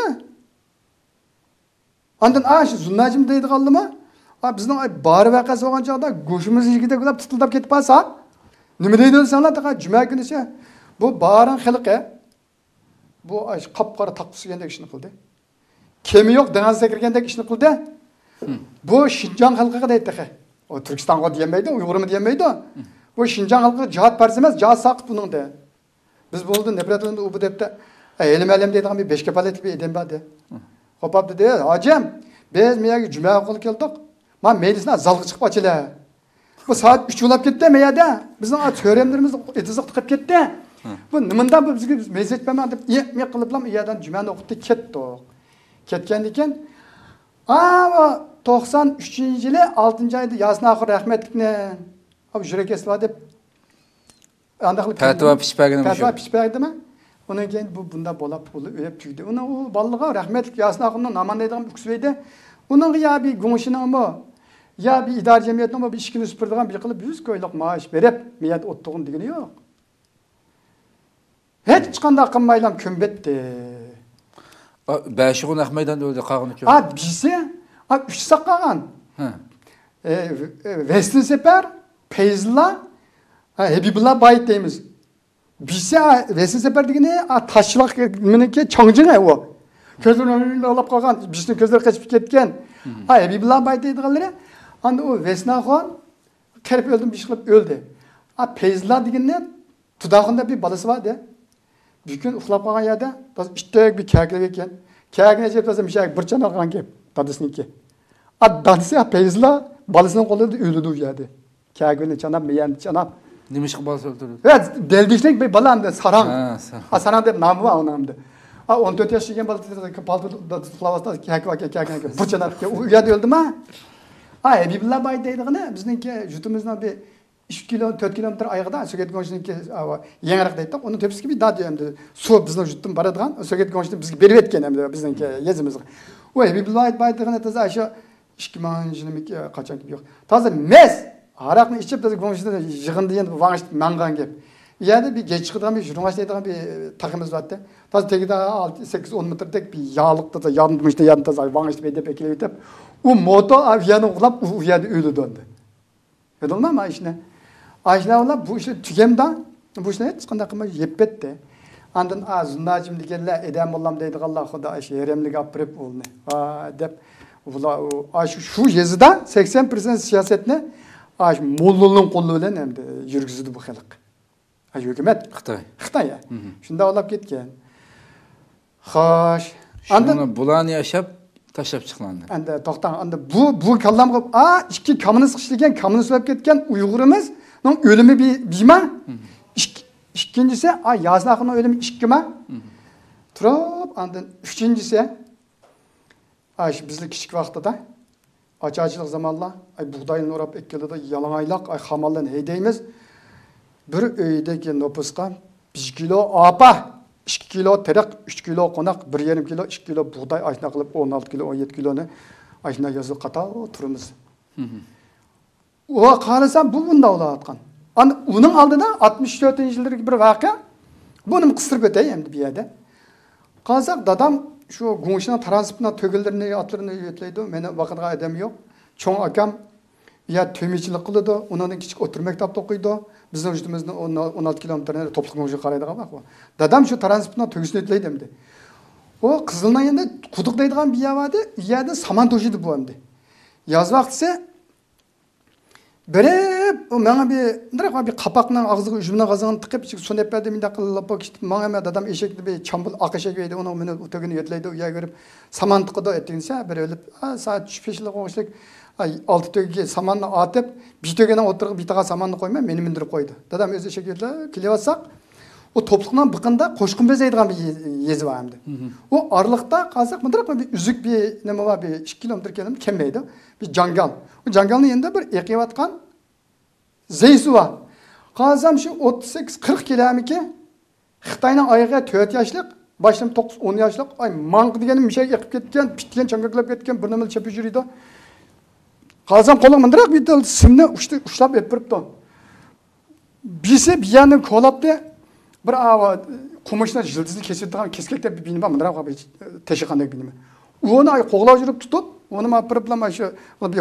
Andan shu zunnajim deydi qoldimi? Bizning bari vaqasi bo'lgan chaqda go'shimiz yigida qilib tutildab ketib qolsa, nima deydi o'zinglar taqa juma kunisi bu barin xalqi bu qop-qora taqpsigandek ishni qildi. Kemi yo'q dengizga kirgandek ishni qildi. Bu Şinjan xalqiga deydi. O Turkistonga demaydi, Uyg'urmi demaydi. Bu Şinjan xalqiga jihad farz emas, jihad saqit buning de. Biz bo'ldi nafratlanib u debdi. Elim deydigan bir beshkapaletlik bir edem bor. Hopap dedi, "Hocam, biz meyaga juma qilib keldik. Men meclisdan zalga chiqib ochila. Bu soat 3 bo'lib ketdi meyada. Bizning to'ramlarimiz etiziq tiqib ketdi. Bu nimanda bizga meclis etmaman deb me qiliblam uyadan jumani o'qitdi ketdik. Ketgandan keyin 93-yili 6-oyda Yasin oxir rahmatlikni jurak esla deb andaqlik fatvo pishpagini fatvo pishpagdimi? Ondan keyin bu bunda bo'lib o'yib tugdi. Uni u bolaga rahmatlik Yasin oxirning naman deydigan uksveydi. Uning ya bir go'shinimi ya bir idora jamiyatning bir ishkini supurdigan bir qilib 100 ko'yliq maosh berib miyat o'ttig'in degani yo'q. Hech qanday qilmaylam ko'mbetdi. Bəşiğun Əhməydən də öldü qağını ki. Bizi 3 saqagan. Western Sefer, Peyzla, Hebibullah Bayit deyimiz. Bizi Western Sefer degeni taşlıq miniki Çangcıng'a o. Közünün önünde olub qalgan, bizning közler qaçıp ketgan. Hebibullah Bayit deydiganları, anda o Vesnaxon qərib öldüm, bir qilib öldü. Peyzla degeni tudağında bir balası vardı. Bir gün uxlab qalgan yerda itdek bir kəklik ekan. Kəkini jeb tasam mishak bir çan algan gap, dadısınki. Dadысы Peyzla balısının qolida o'ldi u yerda. Kəkini chanab, meyan chanab. Nimishq balası öldürdü? Evet, deldiklik bir balamdı, Saran. Saran deb nomi var onamdı. 14 yoshga kelgan bola paltoda uxlavasda kəkini bir chanab u yerda o'ldimi? Hebibullah Bayit deydigani bizningki jutimizdan bir 3 kilo 4 kilometr ayıqda Sovet Go'shniki yangiroq deydi. Uni tepsiga bir dad endi suv bizning jutdim boradigan Sovet Go'shni bizga berib etgan endi bizningki yezimizga. O Hebibullah Bayit degan taza shu 2000-yilniki qachon yo'q. Taza mes araqni ichib biz Go'shni yig'indi endi vaqt mangan gap. Yerda bir geç chiqadigan bir jurnalist deydigan bir taqimiz bordi. Taza tegida 8-10 metrdek bir yağliqda da yanmışda yanında taza vaqt bedep ekilib etib, u moto avioni uqlab u yerda o'ldi endi. Edilmami ishni? Ajnavlar bu işi tügemda, bu işini hiç qanday qilmay yeb ketdi. Andan zunnajim deganlar edam bollam deydiganlar xudo shu yeremlik olib berib bo'ldi. Deb ular shu yezida 80% siyosatni mollaning qo'li bilan endi yurgizdi bu xalq. Hukumat Xitoy. Xitoy. Shunda olib ketgan. Xo'sh, Şunu bulanı yaşap taşlap çıklandı. Endi to'xtang. Endi bu kallamga ikki kommunist ishlagan, kommunist bo'lib ketgan Uyg'urimizning o'limi bima. Ikkinchisi Yaznaqning o'limi 2ma. Turib, endi uchinchisi shu bizning kichik vaqtida ocharchilik zamonlar bug'doyni o'rab ekkelida yalang'ayloq hamaldan haydaymiz. Bir uydagi nopusqa 1 kilo apa, 2 kilo teriq, 3 kilo qo'noq, 1,5 kilo, 2 kilo bug'doy ashna qilib 16 kilo, 17 kiloni ashna yozib qator turimiz. O qarasam bu bunda bo'layotgan. Ana uning oldida 64-yildagi bir voqea. Buni qistirib o'tay endi bu yerda. Qazaq dadam shu Go'ngshina transportning to'g'illarini, atlarini yetlaydi. Meni vaqtga odam yo'q. Cho'ng akam ya tömichilik qiladi, uning kichik o'tir maktabda o'qiydi. Bizning yurtimizning 16 kilometrni to'pliq mo'jga qaraydigan vaqt. Dadam shu transportning to'gisini yetlaydi endi. O Qizildan endi quduq deydigan bir yerda saman to'shidi bu endi. Yoz vaqtisi berib, menga bir qapaqning og'ziga ujumni g'azig'ini tiqib, sunab berdi, menda qilib ketib, menga dadam eshakni bir chambul aqashak deydi, uni meni o'tagini yetlaydi, u yerga kirib saman tiqidi aytdingsa, bir o'lib, soat 3-5 o'xshab 6 tögga samanni otib, bir tögini o'tirib, bitaga samanni qo'ymay, meni mindirib qo'ydi. Dadam o'zi eshak yetlab, kelyapsaq, o to'pliqning biqinda qo'shqin bezaydigan bir yezi bor endi. O orliqda qolsak, bunday bir uzuk bir nima bor, bir 2 kilometr kelim kelmaydi. Bir jangal. O jangalning endi bir eqiyotgan zeysi bor. Qolsam shu 38-40 kilometr Xitoyning oyog'iga 4 yoshlik, boshim 9-10 yoshlik, manq deganim mishak eqib ketgan, pitgan, changaklab ketgan, bir nima chapib yuridi. Qolsam qo'lim bunday bir simni ushlab o'piribdi. Bisi bir yerni qo'labdi. Bir qumishlar yildizni kesib keskakdab bir bino bor, bunday qilib teshiqandek bino. Uni qo'g'lab yurib tutib, uni mapiriblam shu bir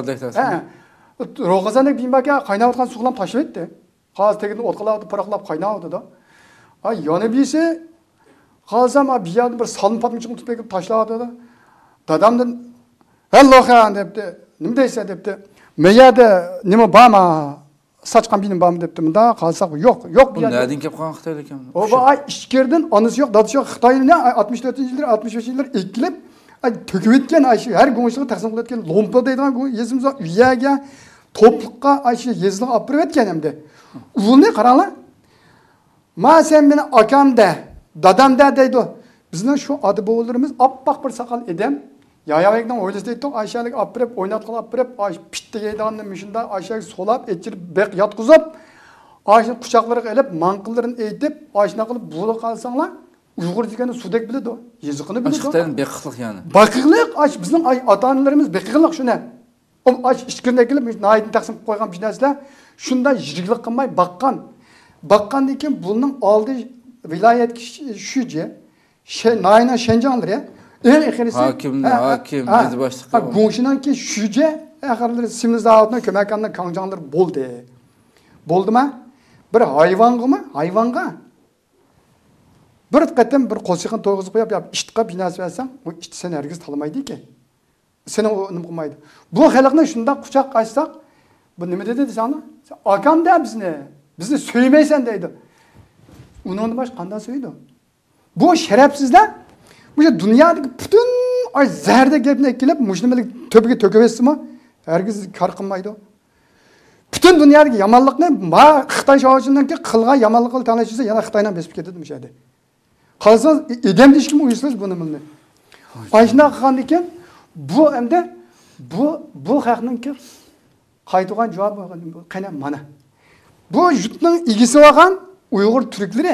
ro'g'azandek binoga qaynayotgan suvlam tashlab etdi. Hozir tegini o'tqilab, paraqlab qaynayotdi-da. Yana birisi qolsam bir yerda bir salm patmichini tutib tashladi-da. Dadamdan "Allohan" debdi. Nima deysa debdi. "Meyada nima bormi? Saçkan benim bağımı depti. Bunda kalsak yok. Yok bu nereden kep kan Xitaylı ekan? O işkerden anısı yok, dadısı yok. Xitaylı ne 64-yillar, 65-yillar ekilip töküp etken her go'ngishliga taqsim qilib etken lompa deydigan yezimiz uyaga to'pliqqa shu yezliq olib kirib etgan hamda. Uni qaranglar. "Ma sen meni akam da, dadam da" deydi. Bizning shu odi bo'g'illarimiz oppoq bir saqal edem. Yayavaydan o'ylastaydik, Ayshalik opirib, o'ynatqilib opirib, pitdi yeydiganni mishunda Ayshalik solab, etchirib, bek yotqizib, Ayshani quchoqlariga ilib, manqillarini aytib, Ayshani qilib bo'la qolsanglar, Uyg'ur degani sudek biladi, yeziqini biladi. Xitoyning beqiqlik yani. Beqiqlik, bizning ota-onalarimiz beqiqlik shuna. Ishkirga kelib, nayni taqsim qilib qo'ygan bir narsalar, shunda yiriklik qilmay baqqandan keyin buning oldi viloyat shuje, nayna Shenjanlar ya. En ahirisi hakim, bizi başlıkta. Go'ngshinanki shuje, ahirlari Simli zavodning ko'makanning kanjanlar bo'ldi. Bo'ldimi? Bir hayvonga bir qatam bir qo'shiqni to'g'izib qo'yib, ishtiqa binas bersang, u ishti seni hargiz tanlamaydi ekan. Seni nima qilmaydi. Bu xalqni shunda quchoq ochsak, bu nima dedi desanglar? Akam da bizni söymaysan deydi. Uni bosh qanday söydi? Bu sharafsizlar bu dunyodagi butun zarda gapni kelib, mushnilik to'piga to'kaversinmi? Hargiz kar qilmaydi. Butun dunyodagi yomonlikni Xitoy shohchidan qilgan yomonlikni tanlashsa, yana Xitoydan besib ketadi bu yerda. Qolsa edam hech kim uysiz buni bilmaydi. Ayshna qilgan ekan, bu endi bu haqninki qaytgan javob qana mana. Bu yurtning egisi bo'lgan Uyg'ur turklari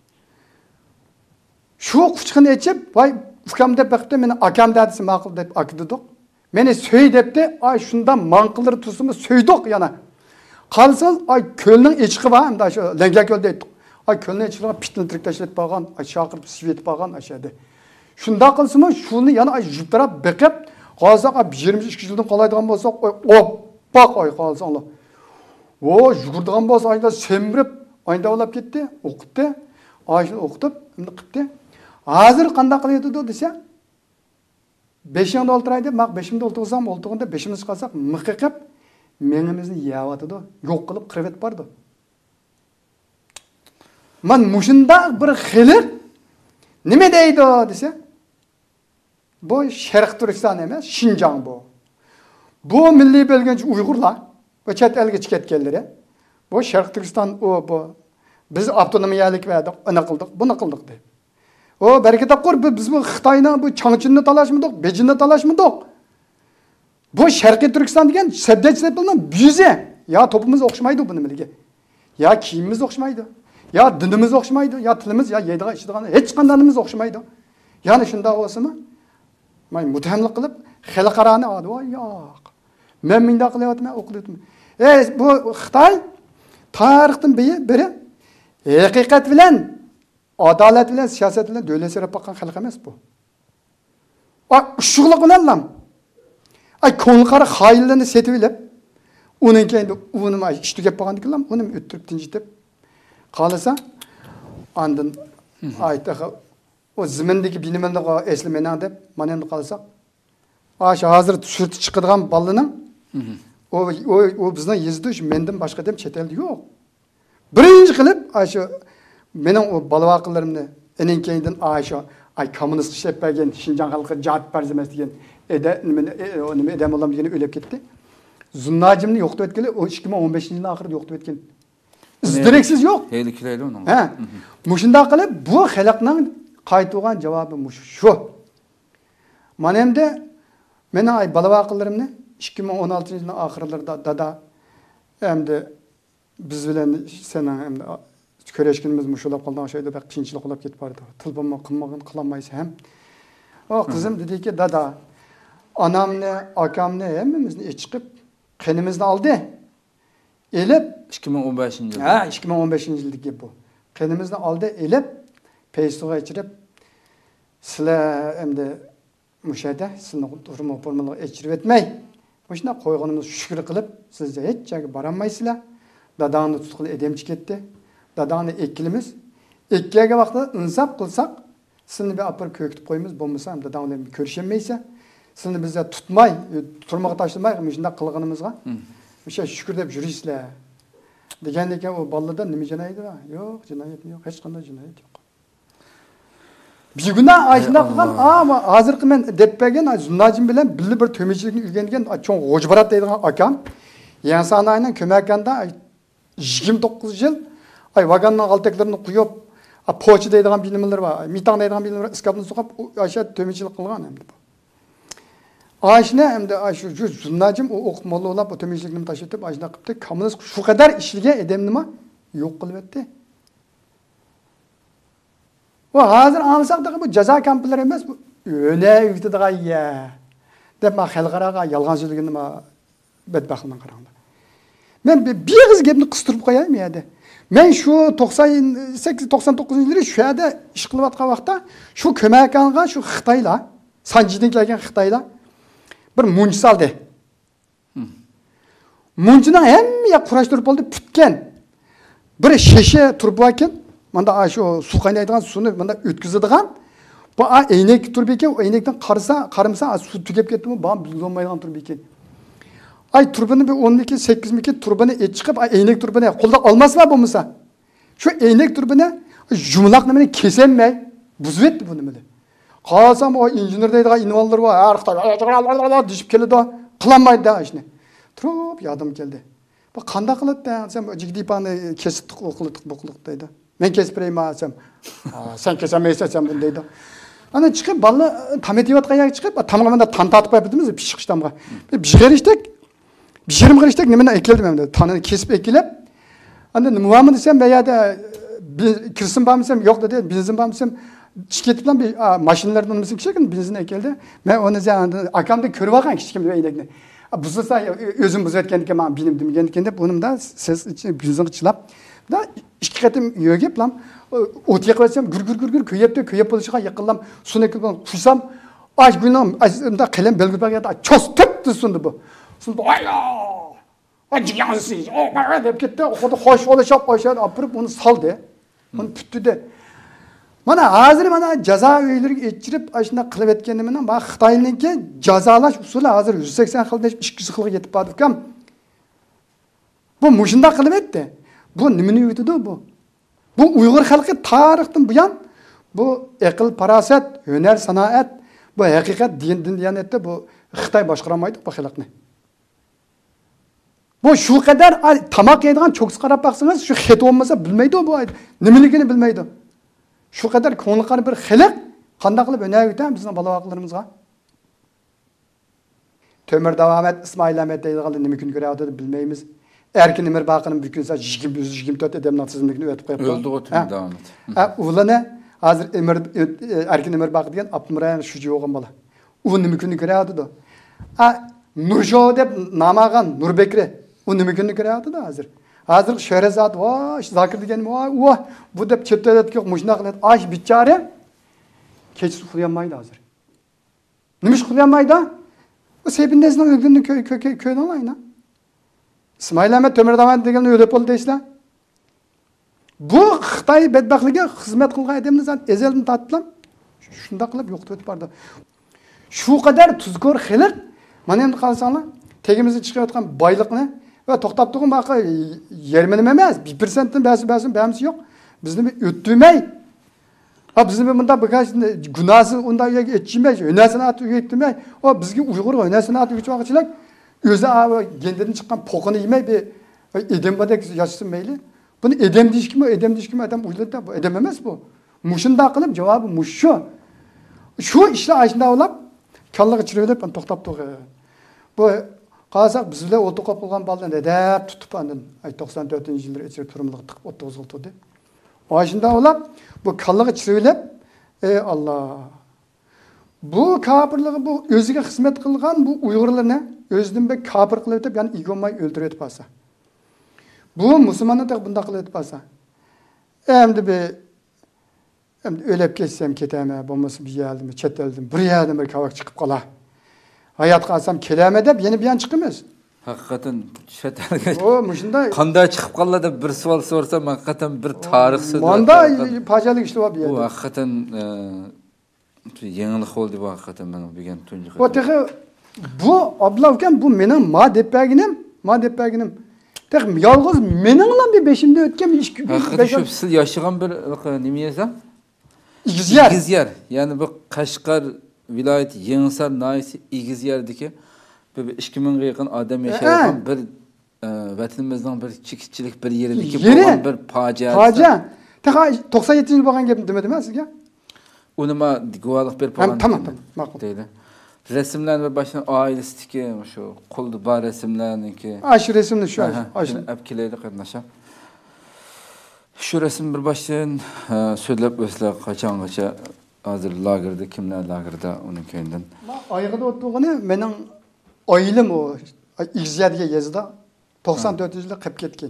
shu quchqini echib, "Voy, ukam deb baqibdi, meni akam dadisi ma'qul deb akididik. Meni söy debdi, shunda manqillar tursimi söydik yana. Qalsangiz, ko'lning echiqi bor, endi shu Langar ko'l deydik. Ko'lning echiqiga pitni tirik tashlab qo'ygan, chaqirib svetib qo'ygan ashada. Shunda qilsimi, shuni yana yuptirab beqib, qolsaq 22 yildan qolaydigan bo'lsa, oppoq qolsanglar. Yugurdigan bo'lsa, ayda semrib, ayda olib ketdi, o'qitdi. Ayshni o'qitib, endi qildi. Hozir qanday qilyapti desa, 5-da o'ltiraydi, maq 5-da o'ltirsam, o'ltirganda 5-imiz qolsak, miqiqib menimizni yeyotdi, yo'q qilib qirib bordi. Men mushunda bir xilq nima deydi desa, bu Şərq Türkistan emas, Şinjan bu. Bu milliy bölgünçü Uyg'urlar, bu chet elga ketganlari. Bu Şərq Türkistan bu. Biz avtonomiyalik verdik, ana qildik, buni qildik deb. O bereket qur biz bu Xitoyning bu Changchunni talashmadik, Bejinni talashmadik. Bu Şərqi Türkistan degan Səddəçləpilnin büyüze. Ya topumuz o'xshamaydi bu nimaga. Ya kiyimimiz o'xshamaydi. Ya dinimiz o'xshamaydi, ya tilimiz, ya yeydigan ichadigan hech qandanimiz o'xshamaydi. Ya'ni shunda bo'lsa-mi? Men mutahamlik qilib, xalqarani voy yo'q. Men menda qilyapman, o'qilyapman. Bu Xitoy tarixdan beri haqiqat bilan, adolat bilan, siyosat bilan davlat sirab boqqan xalq emas bu. Ushuqliq bilan lam. Ko'ngil qara xoyillarni setib olib, uning keyin uni ish tugab bo'lgandikilar, uni o'ttirib tinchitib qalasa, ondan aytaqa o zimindagi bilimimni eslamayman deb, mana endi qalsak, hozir surti chiqadigan bolaning o bizning yezdish mendan boshqa deb chet elda yo'q. Birinchi qilib shu mening o balavoqillarimni ening keyindan kommunist ishib bergan Şinjan xalqi javob bermas degan nima edam olam degan o'lib ketdi. Zunnajimni yo'qotib etgani o 2015-yilning oxirida yo'qotib etgan. İzdiriksiz yo'q. Heyliklaydi onun. Mushunda qilib bu xalqning qaytgan javobi shu. Mana endi meni balavoqillarimni 2016-yilning oxirlarida dada endi biz bilan sening endi ko'rishkinimiz mushulab qolgan şeyda bak qiyinchilik qilib ketib bordi. Tilbamma qilmagan qilolmaysan ham. O qizim dediki dada anamni, akamni hammamizni chiqib qinimizni oldi. Elib 2015-yil. 2015-yildagi bu. Qinimizni oldi, elib peysuga ichirib sizlar endi mushada sizni turmuş formalarga ichirib etmay. Shuna qo'yganimiz shukr qilib, siz hech joyga borolmaysizlar. Dadani tutqil edemchi ketdi. Dadani ikkilimiz ikkiga vaqtida insof qilsak, sizni bir apar ko'kitib qo'yamiz, bo'lmasa ham dadam bilan ko'rishamaysa, sizni bizga tutmay, turmoqqa tashlamay, shunda qilganimizga o'sha shukr deb yuraysizlar. Degandan keyin o bolalarda nima jinoyat bor? Yo'q, jinoyat yo'q, hech qanday jinoyat yo'q. Buguna aytna qilgan, ama hozirgi men deb bergan Zunnajim bilan birga bir to'michilikni o'rgangan cho'ng G'ojbarat deydigan akam, Yansanayning ko'makanda 29 yil vagonning qaltaklarini quyib, pochi deydigan bilimlar bor, mitang deydigan bilimlar iskabni so'qib, o'sha to'michilik qilgan endi bu. Ayshna endi shu Zunnajim o'qib mollolab to'michilikni tashitib, ayshna qilibdi, kommunist shu qadar ishlagan odam nima yo'q qilib etdi. Bu hozir alsaqdagi bu jazo kamplar emas, bu o'lay yutadigan ya. Deb men xalqaraga yolg'on so'zligini men bedbaxtman qaranglar. Men bir qiz gapni qistirib qo'yaymi edi. Men shu 98-99-yillar shu yerda ish qilayotgan vaqtda shu ko'makanga shu Xitoylar, Sanjidan kelgan Xitoylar bir munch soldi. Munchining hamma qurashtirib oldi, putgan. Bir shisha turib ekan, manda shu suv qaynaydigan suvni manda o'tkazadigan. Bu aynek turib ekan, aynekdan qarimsa suv tugab ketdimi, bu bilolmaydigan turib ekan. Turbini bir 12-8 miki turbini chiqib, aynek turbini qo'lda olmaslar bo'lmasa. Shu aynek turbini jumlaq nimani kesilmay buzib etdi bu nimani. Qolsam o injener deydigan invallar bor, har xitoy dishib keladi, qilolmaydi da ishni. Turib yadim keldi. Bu qanday qiladi desam, jigdipani kesib o'qilib bo'qiliq deydi. Men kesib berayman desam, sen kesamaysan bunday deydi. Ana chiqib balla tametiyotgan yerga chiqib, tamomida tan tatib qo'yibdimiz, pishqishtamga. Bishg'irishdik. Bishirim qilishdik, nimani ekildim endi. Tanini kesib ekilib, anda nimami desam, bu yerda kirsin bormisam, yo'q dedi, benzin bormisam, chiqib bilan mashinalardan nimasi kichkin benzin ekildi. Men uni akamda ko'rib olgan kichkim deylikni. Buzilsa o'zim buzayotgan ekan, men bildim degan deb unimda siz benzin qilib, da ikki qatim yo'ga bilan o't yoqlasam, gurgur ko'yib bo'lishiga yaqinlam, suvni qilib quysam, ash gunom, unda qalam belgilib chos tutdi sundi bu. Acıyansız. Deb ketdi. Xuddi xo'sh olishib qo'yishadi, opirib uni soldi. Uni putdi. Mana hozir mana jazo uylariga echirib, shunday qilib etganimni, men Xitoyniki jazolash usuli hozir 180 xildan 200 xilga yetib bordi ekan. Bu mushunda qilib etdi. Bu nimani yutdi bu? Bu Uyg'ur xalqi tarixdan buyon bu aql, farosat, hunar, sanoat, Bu haqiqat din diyanetde bu Xitay boshqaramaydi bu xalqni. Bu şu kadar tamak yeydigan çoksuz qarab baqsangiz, şu xet olmasa bilmeydi bu aydı. Nimeligini bilmeydi. Şu kadar ko'ngli qani bir xalq qanday qilib o'ynab o'tamiz bizning balavoqlarimizga? Tömür devam et, İsmail Ahmet deydigan nima kun ko'radi deb bilmaymiz. Erkin Emirbaqı'nın bir gün 24 adamның tizimligini o'tib qo'yibdi. Öldü o tüm devam et. Ularni hozir Erkin Emirbaqı degan Abdumrayan shuji o'g'in bola. U nima kun ko'radi da. Nurjo deb namagan Nurbekri u nima kun ko'radi da hozir. Hozir Sherazod va Zokir degan va bu deb chetdalatga mushuna qiladi. Ay bichora kech uxlayolmaydi hozir. Nima ish qilolmaydi? Bu sebindesini o'lgunni ko'ydan olayna. İsmail Ahmet Tömürdaman degan o'lib bo'ldi deysizlar. Bu Xitoy bedbaxtligiga xizmat qilgan odamni zat ezelni tatlam shunda qilib yo'qotib o'tib bordi. Shu qadar tuzkor xalq mana endi qarasanglar, tegimizga chiqayotgan boyliqni va to'xtab turgan baqa yerminim emas, 1%dan ba'zi yo'q. Bizni o'ttirmay. Ha bizni bunda bagaj gunosi unda etchimay, o'nasini atib yetmay, o bizga Uyg'ur o'nasini atib yetmoqchilar o'zi gendidan chiqqan po'qini yemay bir edembadek yashasın meyli. Bunu edem deyishkimi adam o'yladi bu edem emas bu. Mushunda qilib javobi mush shu. Shu ishlar ashunda olib, kallaga chirib to'xtab turdi. Bu qazaq bizlar o'tib qolgan baldan edep tutib andin 94-yillar ichida turumliq tiqib o'tqizildi. Ashunda olib bu kallaga chirib ey Allah. Bu kafirligi bu o'ziga xizmat qilgan bu Uyg'urlarni o'zidan bir kafir qilib o'tib, ya'ni ig'onmay o'ldirib bo'lsa. Bu musulmonlar da bunda qilib o'tsa. Endi o'lib ketsam ketaman, bo'lmasa bir yerdim, chet eldim, bir yerdim bir kavak chiqib qola. Hayot qolsam kelame deb yana bir yan chiqamiz. Haqiqatan chet elga. O mushunday qanday chiqib qoladi deb bir savol so'rsam, haqiqatan bir tarix so'zi. Manda pajalik ishlar bor bu yerda. Bu haqiqatan yangilik bo'ldi bu haqiqatan men bilgan tunji. Bu ablavkan bu mening ma debpaginim. Tek yalğız meningla bir beşimde ötken bir iş gibi. Haqiqatan shu siz yashagan bir nima desam? İgizyer. Yani bu Qashqar viloyati Yenisar noyasi Igizyerdagi bir 2000 ga yaqin odam yashagan bir vatanimizning bir chekitchilik bir yeridagi bo'lgan bir fojia. Fojia. Tek 97-yil bo'lgan gapni demadimmi sizga? Uni ma guvohlik berib qo'ygan. Tamam, ma'qul. Deydi. Resimlarni bir başına ailesideki şu qo'lda bor resimlarniki. Shu resimni shu. Apkilaydi qatnasha. Shu resim bir başdan so'zlab o'slar qachongacha hozir lagerda kimlar lagerda uning keyindan. Oyig'ida o'tdig'ini mening oilim o Igyerga yezdi. 94-yilda qilib ketgan.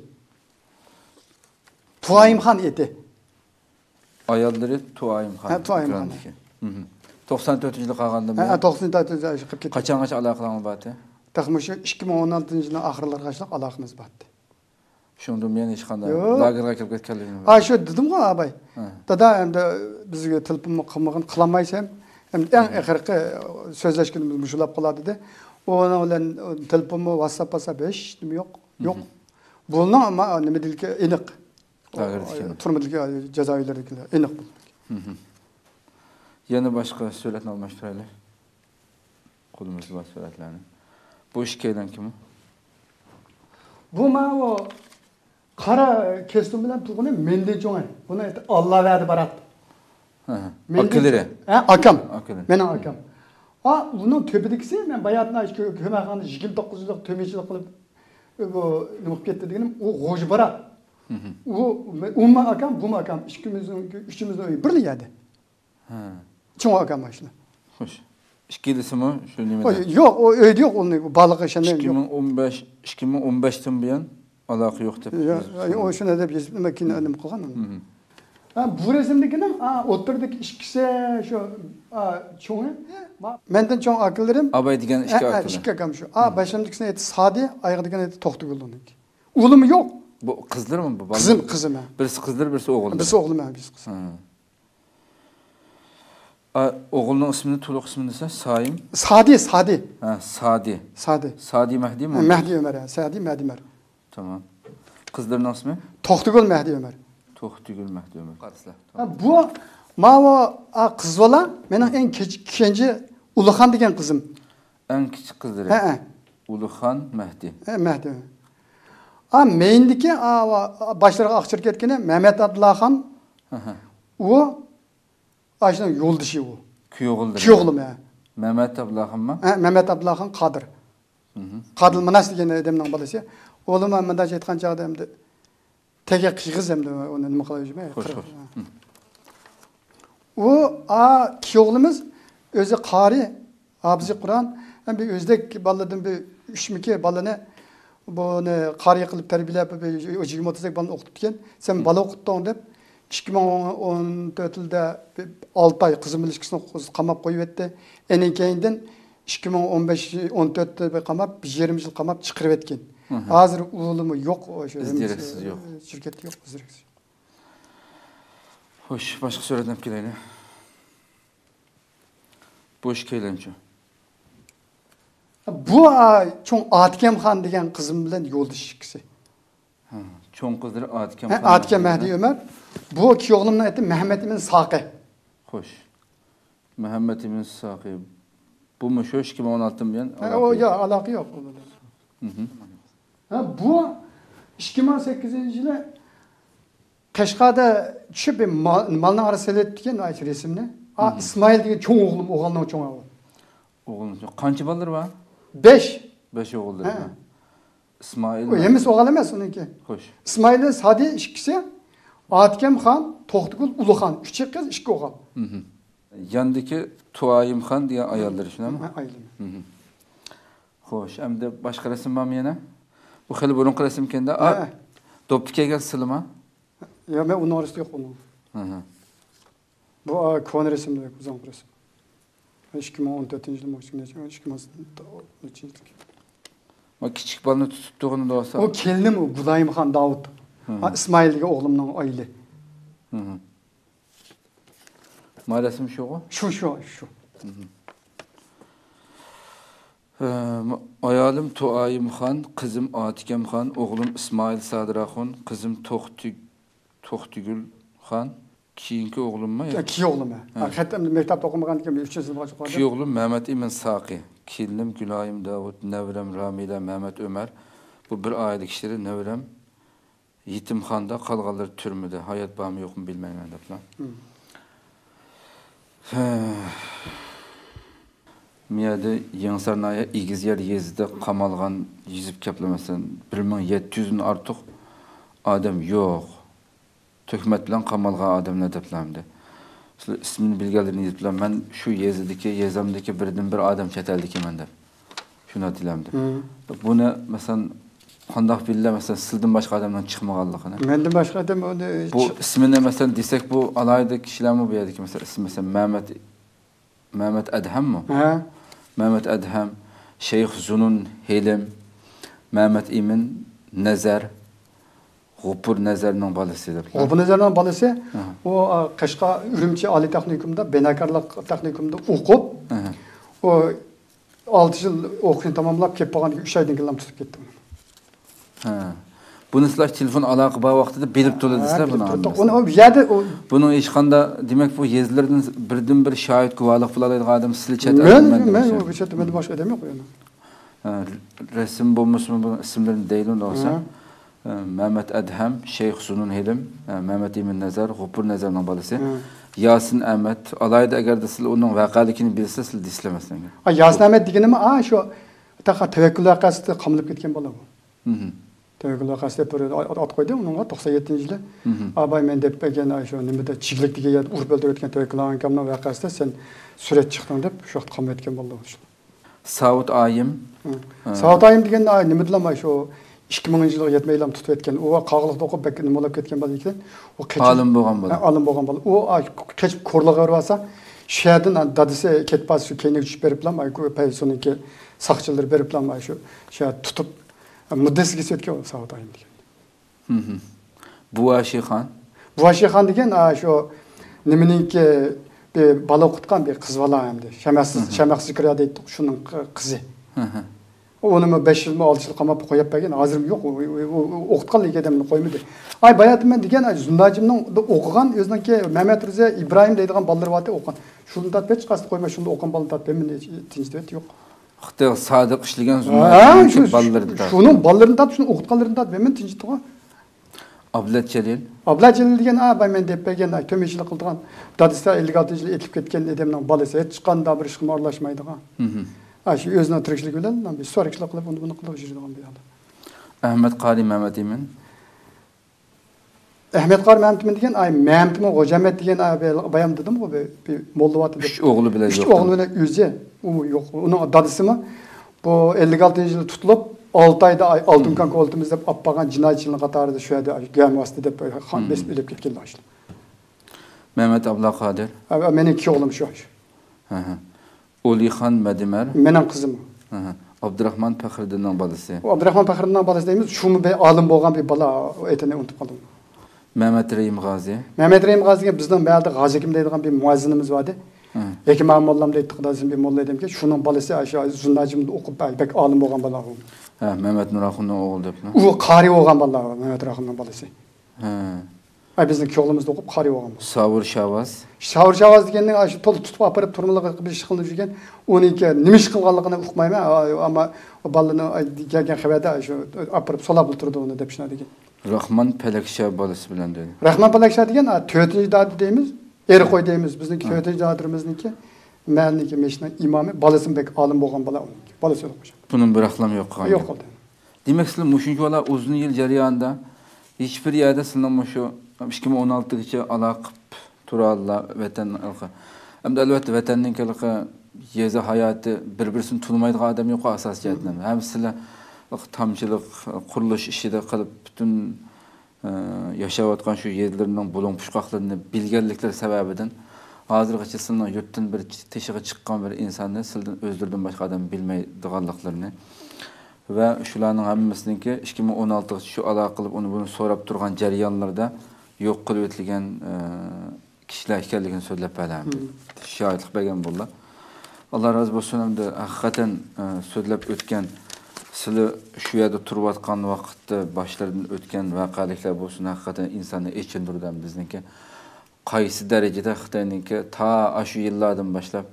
Tuayimxon edi. Ayollari Tuayimxon. Tuayimxon. 94-yilda qolganda. 94-yilda chiqib ketdi. Qachongacha aloqalarimiz bordi? Taxmish 2016-yilning oxirlarigacha aloqamiz bordi. Shunda men hech qanday lagerga kirib ketganligim. Shu dedim-ku abay. Dada endi bizga tilpimni qilmagan qilolmaysam, endi eng oxirgi so'zlashganimiz mushulab qoladi dedi. Ona bilan tilpimni WhatsApp hech nima yo'q. Buni nima deyilki aniq. Turmadagi jazoirlardagilar aniq bu. Yana boshqa suratni almashtiraylik. Qo'limizda bor suratlarni. Bu ish kelgan kim? Bu o qara kestim bilan tug'ini mendan cho'ng. Buni Alloh va'da barat. Akilari. Akam. Mening akam. Buni tepidikisi men bayatni ko'maxonni 29 yillik to'michilik qilib bu nima qilib ketdi deganim u g'o'j barat. U akam, bu akam uchimizning uyi bir yerda. Cho'ng akam mashina. Xo'sh. İkilisimi şu nimada? Yo'q, o uyda yo'q, uni baliq o'shandan yo'q. 2015 dan buyon aloqa yo'q deb. O shuna deb yozib nima qilgan uni. Bu resimdagini o'tirdiki ikkisi shu cho'ng. Mendan cho'ng akalarim. Abay degan ikki akam. Ikki akam shu. Bashimdikisini aytdi Sadi, oyog'idan aytdi To'xtagul uniki. O'g'lim yo'q. Bu qizlarmi bu? Qizim. Birisi qizlar, birisi o'g'il. Birisi o'g'lim, birisi qiz. Oğlunun ismini, to'liq ismini desa, Saim. Sadi. Sadi Mehdi mi? Mehdi Ömer. Sadi Mehdi Ömer. Tamam. Kızların ismi? To'xtagul Mehdi Ömer. To'xtagul Mehdi Ömer. Qaraslar. Bu mava qiz bola, mening eng kenji Uluxan degan qizim. En küçük kızları. He. Uluxan Mehdi. Mehdi. Meyindiki başlarga akçır ketkeni Mehmet Abdullaxan. O aşına yoldaşı o. Küyoğuldur. Küyoğlum ya. Mehmet Abdullaxan mı? Mehmet Abdullaxan Kadir. Kadir Manas degan adamның balасы. Oğlum mında aytқан чагда эмди теге кыйгыз эмди onu nima qilib жүрмөй. O küyoğlumuz özü qari, hafızı Kur'an. Hem bir özdek baladan bir 3-2 balını bunu qari qilib tarbiyalab 20-30 balını o'qitgan. Sen bala o'qitding deb 2014-da 6 ay qizim ilişkisini qamab qo'yib etdi. Enin keyindan 2015-14'te qamab 20 yıl qamab chiqarib etgan. Hozir o'g'limi yo'q o'sha. İzdireksiz yo'q. Şirketi yo'q, izdireksiz. Xo'sh, boshqa so'radan kelaylik. Bo'sh kelinchi. Bu cho'ng Atkemxon degan qizim bilan yo'ldosh ikkisi. Cho'ng qizlari Atkemxon. Atkem Mehdi Ömer. Bu kuyog'limning ati Mehmet ibn Saqi. Xo'sh. Muhammed ibn Saqi. Bu mu shu 2016 bilan? O ya aloqa yo'q. Bu 2008-yili Qashqarda tushib malni arasida etgan resimni. İsmail degan cho'ng o'g'lim, o'g'ilning cho'ng o'g'li. O'g'ilning cho'ng. Qancha bolalar bor? 5. 5 o'g'illar. İsmail. O emas o'g'il emas uniki. Xo'sh. İsmail Sadi ikkisi, Atkemxon, To'xtigul, Uluxon, 3 qiz, 2 o'g'il. Yandaki Tuayimxon degan ayollar shunami? Ayol. Xo'sh, endi boshqa rasm bormi yana? Bu xil burunqi rasm ekanda. Do'ppi kelgan silma? Yo'q, men uni orasida yo'q uning. Bu kon resimde uzun resim. 2014-yil mashina 2013-yil. Ma kichik bolani tutib turgani da olsa. O kelinim o Gulayimxon Davud. İsmail degan o'g'limning oili. Ma rasm shu-ku? Shu. Ayolim Tuayimxon, qizim Atikemxon, o'g'lim Ismoil Sadiraxon, qizim To'xtigulxon. Keyingi o'g'limmi? Ikki o'g'lim. Haqiqatan maktabda o'qimagan ekan 3 yil bo'lib qoldi. Ikki o'g'lim Mehmet ibn Saqi, kelinim Gulayim Davud, nevram Ramila Mehmet Ömer. Bu bir oila kishilar nevram yetimxonda qolganlar turmada. Hayot bormi yo'qmi bilmayman deblar. Miyada Yangsarnaya Igizyer yezida qamalgan yuzib kaplamasan 1700 dan ortiq odam yo'q. Töhmet bilan qamalgan odamlar deblamdi. Sizlar ismini bilganlaringiz bilan men shu yezamdagi birdan bir odam cheteldiki men deb. Shuni aytilamdi. Buni masalan qandoq billar masalan sizdan boshqa odamdan chiqmaganligini. Mendan boshqa odam uni bu ismini masalan desak bu alayda kishilarmi bu yerdagi masalan ismi masalan Mehmet Adhammi? Mehmet Adham, Şeyh Zunun Helim, Mehmet Emin Nazar, G'upur Nazarning balasi deb. G'upur Nazarning balasi o Qashqa Urumchi oliy texnikumda benakarlik texnikumda o'qib, o 6 yil o'qishni tamomlab kelib qolgan 3 oydan keyin tutib ketdim. Buni sizlar telefon aloqa bor vaqtida bilib to'ladingizlar buni. Uni bu yerda buni hech qanday demak bu yezlardan birdan bir shohid guvohlik qila oladigan odam sizlar chet men bu chet men boshqa odam yo'q yana. Rasm bo'lmasmi bu ismlarni deyilib olsa Mehmet Adham, Şeyh Zunun Helim, Mehmet Emin Nazar, G'upur Nazarning balasi. Yasin Ahmed, alayda agarda siz uning voqealigini bilsangiz siz dislemasdan. Yasin Ahmed deganimi shu taqa tavakkul vaqasida qamilib ketgan bola bu. Tavakkul vaqasida bir ot qo'ydi unga 97-yili. Abay men deb bergan shu nimada chiglik degan urib o'ldirayotgan tavakkul akamning vaqasida sen surat chiqding deb shu vaqt qamib etgan bola. Saud Ayim. Saud Ayim degan nima dilamay shu 2000-yilga yetmaylam tutib etgan. O qog'liqda o'qib nima bo'lib ketgan bola ekan. O alim bo'lgan bola. Alim bo'lgan bola. O kechib ko'rliq o'rvasa, shu yerdan dadasi ketpas shu keyinga tushib beriblam, paysoniki saqchilar beriblam shu tutib muddasiga ketgan Saud Ayim degan. Buashixon. Buashixon degan shu nimaninki bir bala o'qitgan bir qiz bola hamda. Shamaxsiz kiradi shuning qizi. Onu 5 yıl mı 6 yıl qamap qo'yib bergan, hozir yo'q. O'qitgan adamni qo'ymadi. Ay bayatman degan Zundajimning o'qigan o'ziniki Mehmet Riza Ibrohim deydigan bolalar bor o'qigan. Shuni tatib chiqasti qo'yma, shunda o'qigan bola tatib men tinchlik yo'q. Xitoy sodiq ishlagan Zundajim bolalarni tatib. Shuning bolalarini tatib, shuni o'qitganlarini tatib men tinchlik qo'y. Ablat Jalil. Ablat Jalil degan men deb bergan, tömishlik qilgan, dadisi 56 yil etib ketgan odamning bolasi hech qanday bir ishga aralashmaydigan. Shu o'zining tirikchiligi bilan bir so'rikchilik qilib buni qilib yuradigan bir odam. Ahmet Qari Mehmet Emin. Ahmet Qari Mehmet Emin degan Mehmetmi G'ojamet degan bayam dedim bu bir mollovat deb. 3 o'g'li bilan yo'q. 3 o'g'li bilan o'zi u yo'q. Uning dadisimi bu 56-yil tutilib 6 oyda oltin konk oltimiz deb olib qolgan jinoyatchilar qatorida shu yerda gamvasti deb xon besib o'lib ketganlar. Mehmet Ablaqodir. Mening 2 o'g'lim shu. Olixon Madimer. Mening qizim. Abdurahmon Faxriddinning bolasi. Abdurahmon Faxriddinning bolasi deymiz. Shumi bir olim bo'lgan bir bola aytini unutib qoldim. Mehmet Rahim G'azi. Mehmet Rahim G'aziga bizning bayda G'azikim deydigan bir muazzinimiz bor edi. Ekim mollam deydi, qadazim bir molla edimki, shuning bolasi shu Zundajimda o'qib bek olim bo'lgan bola u. Mehmet Nuraxunning o'g'li debmi? U qari bo'lgan bola, Mehmet Nuraxunning bolasi. Bizning o'g'limizda o'qib qari bo'lgan. Savur Shavaz. Savur Shavaz deganning shu to'liq tutib olib turmalarga bir ish qilib yurgan, 12 nima ish qilganligini uqmayman, ammo o bolani kelgan xabarda shu olib solab turdi uni deb shuna degan. Rahman Palaksha bolasi bilan dedi. Rahman Palaksha degan 4-dadi deymiz. Erqo'y deymiz. Bizniki 4-dadimizniki, meniki meshning imomi, bolasini bek olim bo'lgan bola uniki. Bolasi yo'q. Bunun bir aqlam yo'q qoldi. Yo'q qoldi. Demak, sizlar mushunchalar uzun yil jarayonida hech bir yerda sizlar shu 2016gacha aloqa turadilar vatan xalqi. Hamda albatta vatanning yezi hayoti bir-birini tunmaydigan odam yo'q asos jihatdan. Ham sizlar tamchilik, qurilish ishida qilib butun yaşayotgan shu yerlarning bulun pushqoqlarini bilganliklar sababidan hozirgacha sizning yurtdan bir teshig'i chiqqan bir insonni sizdan o'zlaridan boshqa odam bilmaydiganliklarini va shularning hammasiniki 2016 shu aloqa qilib uni buni so'rab turgan jarayonlarda yo'q qilib o'tilgan kishilar ekanligini so'zlab beradi. Shohidlik bergan bo'ldi. Alloh rozi bo'lsin, hamda haqiqatan so'zlab o'tgan sizlar shu yerda turayotgan vaqtda boshlaridan o'tgan voqealiklar bo'lsin, haqiqatan insonni echindirdan bizniki qaysi darajada Xitoyniki ta shu yillardan boshlab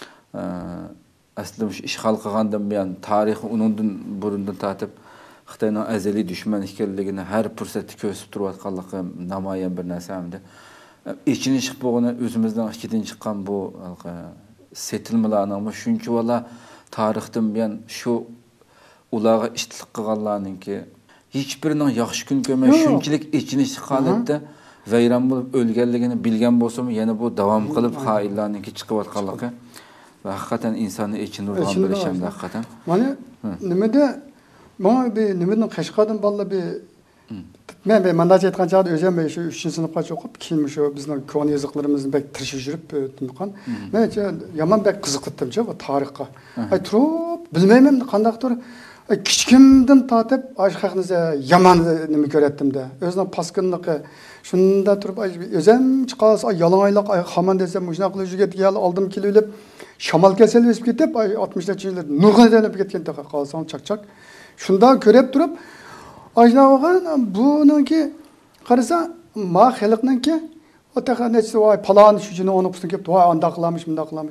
aslida shu ishg'ol qilgandan buyon tarixi undan burundan tortib Xitoyning azaliy dushman ekanligini har fursatda ko'rsatib turayotganligi namoyon bir narsa hamda echinish bo'lgani o'zimizdan ichidan chiqqan bu setilmalarning shuncha vala tarixdan buyon shu ularga ishtilik qilganlarninki hech birining yaxshi kun ko'rmay shunchalik echinish holatda vayron bo'lib o'lganligini bilgan bo'lsam, yana bu davom qilib xoinlarniki chiqayotganligi va haqiqatan insonni echindirgan bir ish ham haqiqatan. Mana nimada nimadan Qashqardan bolalar men mandat aytgan chog'da o'zim shu 3-sinfgacha o'qib, keyin shu bizning ko'n yoziqlarimizni bek tirishib yurib o'tdim. Men yomon bek qiziqdim bu tarixga. Ay turib, bilmayman qandaqdir kichkimdan tortib ashxaqniza yomon nima ko'ratdim-da. O'zining paskinligi shunda turib o'zim chiqas yalang'oyliq xaman desam, shuna qilib yurgan oldim kelib shamol kasal o'sib ketib 60-yillar nurg'unlanib ketgan taqa qolsam chaq-chaq. Shunda ko'rib turib ajnavgan buniki qarasa ma xalqninki o taqa necha voy palon shuni onu qisni kelib voy unda qilamish, bunda qilamish.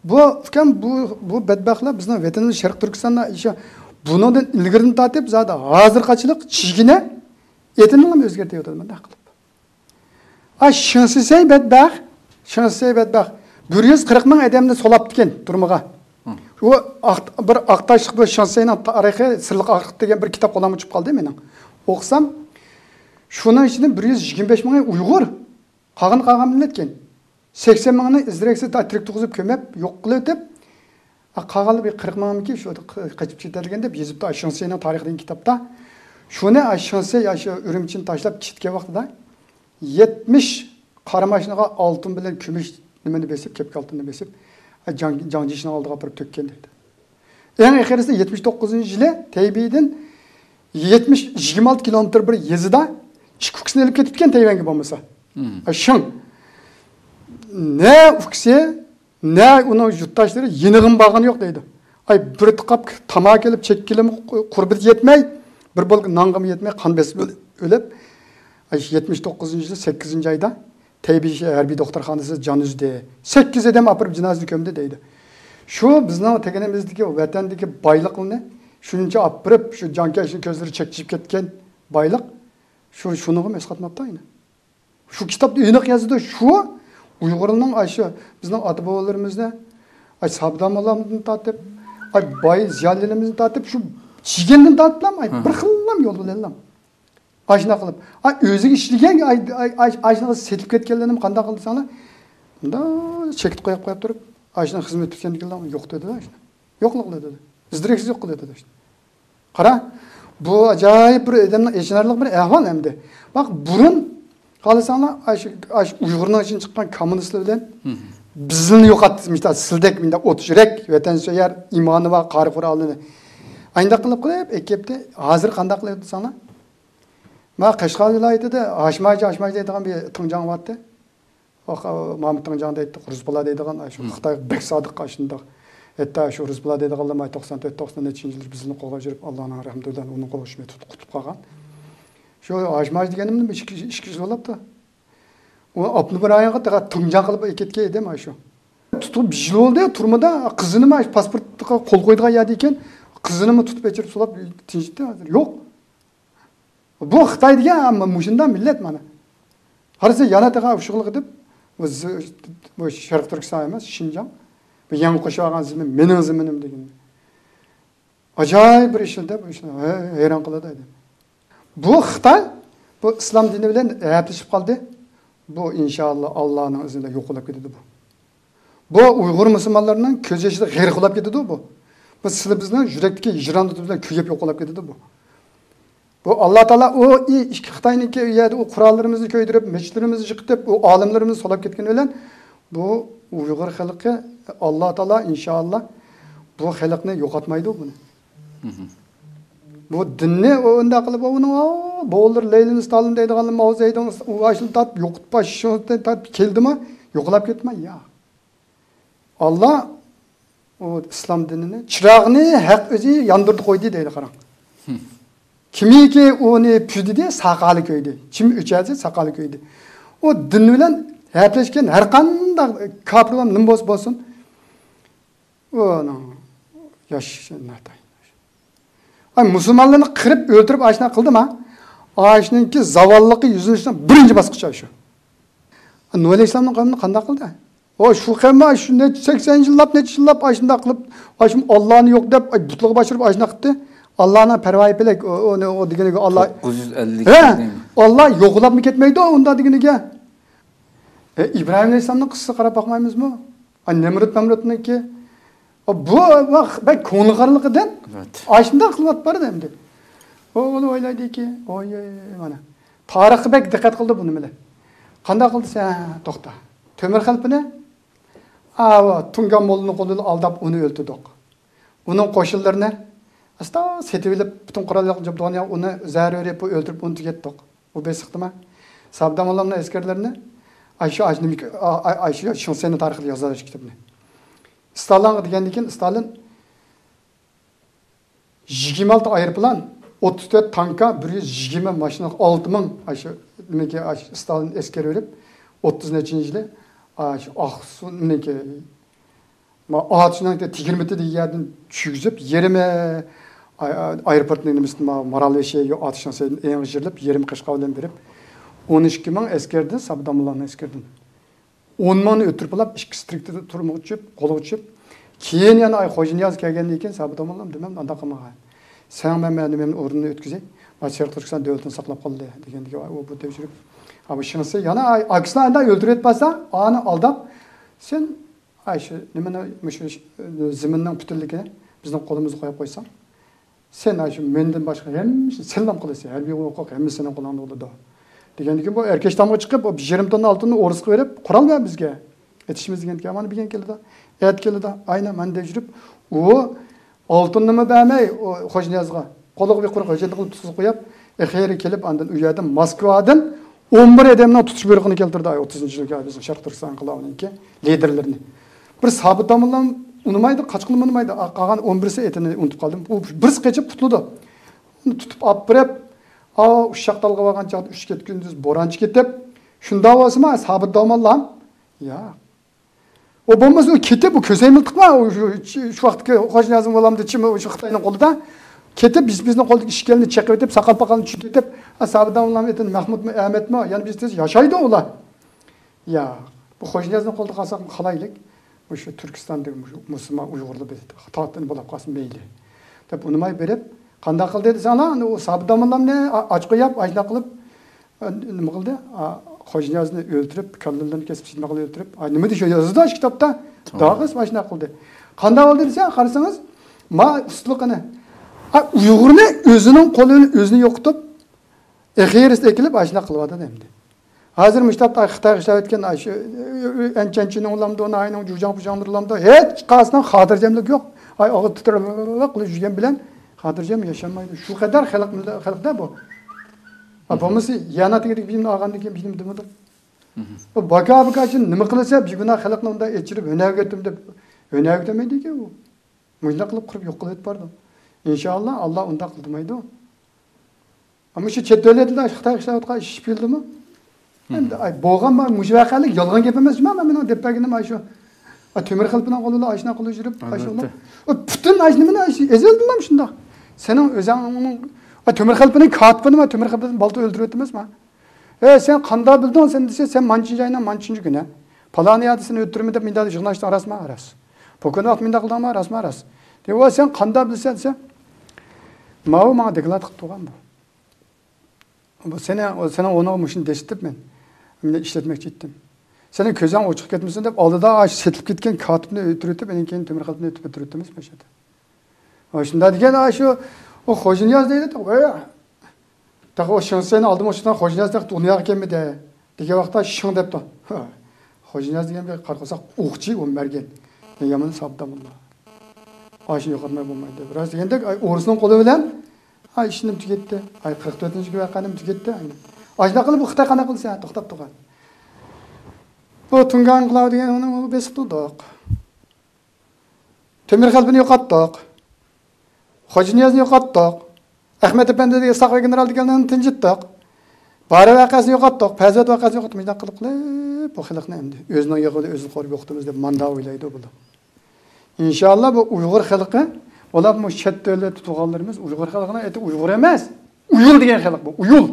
Bu badbaxtlar bizning vatanimiz Sharq Turkistonda bundan ilgirini tatib zada hozirgachilik chigina etini ham o'zgartirib menda qilib. Shinsay badbaxt 140 ming odamni solab ekan turmaga. U bir aqtashliq bu Shinsayning tarixi sirliq aqt degan bir kitob qo'limga tushib qoldi mening. O'qisam shuning ichida 125 ming Uyg'ur qag'in millatken 80 mingni izdireksiz tirik tug'izib ko'mib yo'q qilib o'tib qag'ali bir 40 mingki shu qochib ketadigan deb yozibdi Shinsayning tarixi degan kitobda. Shuni Shinsay Urumchini tashlab ketgan vaqtida 70 qora mashinaga oltin bilan kumush nimani besib, kepka oltinni besib, Jangjishning oldiga olib to'kkan dedi. Eng oxirida 79-yili Taybiydan 26 kilometr bir yezida ikki uksini olib ketibgan Tayvanga bo'lmasa. Shun ne uksi, ne uning yurtdoshlari yenig'im bo'lgani yo'q deydi. bir tıkap tama gelip çekkilim kurbet yetmey, bir bol nangım yetmey, kan besip ölüp, 79. yılı 8. ayda Teybi Harbiy doktorxonasi can üzde. 8 adam apırıp cinazini kömdü deydi. Şu bizning tegenimizdeki vatandagi boyliqni shuncha apırıp şu jankeşin közleri çekişip ketken boyliq şunu emas qatmapti ayni. Şu kitapda aniq yazdı şu Uyg'urning aşı bizning ota bobolarimizni sabdamolarni tatib, boy ziyolilarimizni tatib şu chigendan tatiblamay bir xillam yo'l bilan Aşına qilib, o'zi ishlagan ashnaqa setib ketganlarim qanday qildi sana? Bunda chekit qo'yib turib, ashna xizmat tutgandilar yo'q dedi ashna. Yo'qlik dedi. Izdireksiz yo'q dedi ashna. Qara, bu ajoyib bir odamning eshonarlik bir ahvol endi. Bak burun qalasanlar, ash Uyg'urning ichidan chiqqan kommunistlar bilan bizni yo'qotishdi. Sildek menda o'tishrak, vatansevar imoni va qari qurolini. Aynda qilib qo'yib, ekipda hozir qanday qiladi sana? Ma Qashqar viloyatida Hashmaji deydigan bir Tunjang vardı. Mahmud Tunjang deydi, Ruzbula deydigan shu Xitoy bek sodiq qashында. Hatta shu Ruzbula deydiganlar 94-93 yillar bizni qo'lga jirib, Allohning rahmatidan uni qo'lga tutib qolgan. Shu Hashmaji deganimni ishki bo'libdi. U apni bir oyog'i Tunjang qilib ketgan edi mana shu. Tutib yil bo'ldi, turmada qizini pasportga qo'l qo'ydigan yerda ekan, qizini tutib o'chirib solab tinchdi hozir. Yo'q. Bu Xitoy degan hamma mushundan millat mana. Qarasa yana taqa shug'ul qilib, bu Sharq Turkiston emas, Shinjang. Bu yangi qo'shib olgan zimin, mening ziminim degan. Ajoyib bir ishda bu ishni hayron qiladi edi. Bu Xitoy bu islom dini bilan ahlashib qoldi. Bu inshaalloh Allohning izniyle yo'q bo'lib ketadi bu. Bu Uyg'ur musulmonlarining ko'z yoshida g'ayr qilib ketadi bu. Bu sizlar bizning yurakdagi hijronat bilan kuyib yo'q bo'lib ketadi bu. Bu Allah Teala o Xitoyniki yerda o qurollarimizni ko'ydirib, masjidlarimizni yiqitib, o olimlarimizni solab ketgan bilan bu Uyg'ur xalqi Allah Teala inshaalloh bu xalqni yo'qotmaydi buni. Bu dinni unda qilib uni bo'lar Lenin Stalin deydiganlar Mao Zedong uashni tatib yo'qotib, shuni tatib keldimi? Yo'qlab ketmay ya. Allah o islom dinini chirog'ini haq o'zi yondirib qo'ydi deydi qarang. Kimiki onu püdüde sakalı köyde. Kim üçerse sakalı köyde. O din bilen hepleşken her kanda kapır olan nimbos bolsun. Onu yaşanatay. Ay Müslümanlarını kırıp öldürüp aşına kıldı mı? Aşınınki zavallıqı yüzünün üstüne birinci baskıça şu. Nuri İslam'ın kavmini kanda kıldı. O şu kavmi şu ne 80 yıllap ne yıllap aşında kılıp aşım Allah'ını yok deyip butluğu başarıp aşına kıttı. Allah'ına pervayı bilek o digini Allah 950 Allah yo'qlab mı ketmeydi onda diginiga. İbrahim Aleyhisselam'ın kıssası qarab bakmaymiz mı? Nemrut'niki bu bak konuqarlıqdan aşında qilib bardi endi. Onu o'ylaydi ki, oy mana. Tarixi bek diqqat qildi buni bilan. Qanday qildi sen? To'xta. Temir xalqini Tungan molini qo'lida aldab uni o'ldirdik. Uning qo'shinlarini Asta setebilip bütün kurallarını yaptığını onu zahir öğretip öldürüp onu tükettik. O besiqti mi? Sabdam olanlar askerlerini Ayşe Şunsen'in tarixini yazar kitabını. Stalin degendikin Stalin 26 aeroplan 34 tanka 120 maşina 6000 Ayşe demek ki Stalin asker öğretip 30 yılı Aksu demek ki ağaçından da 20 metre yerden çüzüp yerime aeroportun nimesinde Maraleshiyaga atışdan sonra eng jirilib 20 qishqa bilan berib 12 ming askerdi Sabdamullarning askerdan 10 mingni o'tirib olib ikki striktda turmoqchi qo'lga tushib keyin yana Xo'janiyaz kelgandan keyin Sabdamullar demam anda qilmagan sen men o'rnini o'tkazay Sharq Turkiston davlatini saqlab qoldi degandek u bu deb yurib ama shunisi yana aksida o'ldirib etmasa ani aldab sen Ayşe nimani shu zaminning butunligini bizning qo'limizga qo'yib qo'ysam sen Ayşe mendan boshqa hammasini selam qilasan harbiy huquq hammasini qo'lingda bo'ladi degandek bu erkak tomga chiqib 20 tonna oltinni o'risqa berib qurol ver bizga etishimiz deganki mana bilgan keldi aytkeldi aynan men deb yurib u oltinnimi bermay Xo'janiyazga qo'liga bir quruq ho'jani qilib tutib qo'yib xeyri kelib andan u yerdan Moskvadan 11 odamni tutish buyruqini keltirdi 30-yilga bizning Sharq Turkiston qilovininki liderlarini bir Sabit Amillam unutmaydı, kaç kılım unutmaydı. Kalan 11'si etini unutup kaldım. O birisi kaçıp tutuldu. Onu tutup alıp birip, uşak dalga vargan çağda 3 gündüz borançı ketip, şunda olsun sabit davmallam. Ya. O bombası o ketip, o köseymildik mi? Şu vaxtki hoşun yazım olamdı, çimi şu Xitayning kolida. Ketip, bizning qo'lda ishkalni chaqib etib, saqal paqalni tushib etib, sabit davmallam etin Mahmudmi, Ahmetmi, yani biz tez yaşaydı ular. Ya. Bu hoşun yazım kolda qalsak qalaylik. Şu Türkistan'daki Müslüman Uygurlu bir tahtını bulup kalsın meyli. Tabi unumay berip, qanda qıl dedi sana, o sabit damınlam ne, aç koyap, ajna qılıp, nima qıldı? Xo'jniyozni o'ltirib, kallalarni kesib, nima qilib o'ltirib, nima deyish yozdi shu kitobda? Dag'is mashina qildi. Qanda qildi desa, qarasangiz, ma ustuqini. Uyg'urni o'zining qo'lini o'zini yo'qitib, exirisda ekilib, ajna qilyapti endi. Hazır müştabda Xitay işlep etken şu ençençinin olamdı, ona aynen jujan pujandır olamdı. Hiç kasından xatircemlik yok. Ay ağı tutarlıq qılıb жүрген bilen xatircem yaşamaydı. Şu kadar xalqda bu. Apamızı yanatı gedip bizim ağandaki bizim demedik. O baka için nima qilsa bir günah xalqni unda echirib önav ketdim deb önav demeydi ki o. Mujna qilib qurib yo'q qilib bardi. İnşallah Allah unda qildırmaydı. Ama şu chet davlatlarda Xitay işlep atgan ish bildimi? Endi bo'lgan mujvaqalik yolg'on gap emas, men deb berganim shu. Temir xilpini qo'lida ashna qilib yurib, ashula. Butun ashnimni ezildim shunda. Sening o'zing temir xilpini katibini, temir xilpini balta o'ldirib emasmi? Sen qanda bilding sen desa, sen manchinchi aynan manchinchi kuni. Palani yadisini o'ldirmi deb menda jurnalist arasma aras. Bu kuni vaqt menda qildingmi arasma aras. Deb sen qanda bilsan desa, ma'u menga deklat qilib turgan bu. Bu seni onu muşun deştip men. Mine işletmek ettim. Senin közün oçuq ketmesin dep aldıda setilip ketken katibini ötürütüp, benim keyin temir xalpini ötüp ötürütümüz başladı. Şunda degen şu o Xo'jniyoz deydi. Tağı o şansını aldım o şundan Xo'jniyoz deydi, dünyaya kelmedi. Dege vaqtda şın depti. Xo'jniyoz degan bir qarqasaq o'qchi o mergen. Yaman sabdamulla. Aşı yo'qotmay bo'lmaydi. Biraz degende o'risning qo'li bilan işini tüketdi. 44-cü vaqanim tüketdi. Ajna qilib Xitoy qana qilsa, to'xtab turgan. Bu Tungan qiladi degan uni besib turdik. Temir xalpini yo'qotdik. Xo'jniyozni yo'qotdik. Ahmet Efendi degan Saqva general deganlarni tinchitdik. Bari vaqasini yo'qotdik, Fazat vaqasini yo'qotdik. Menda qilib bu xalqni endi o'zining yo'qida o'zi qo'rib yo'qtimiz deb manda o'ylaydi bu. İnşallah bu Uyg'ur xalqi olar bu chet davlat tutuganlarimiz Uyg'ur xalqini aytib Uyg'ur emas. Uyul degan xalq bu. Uyul.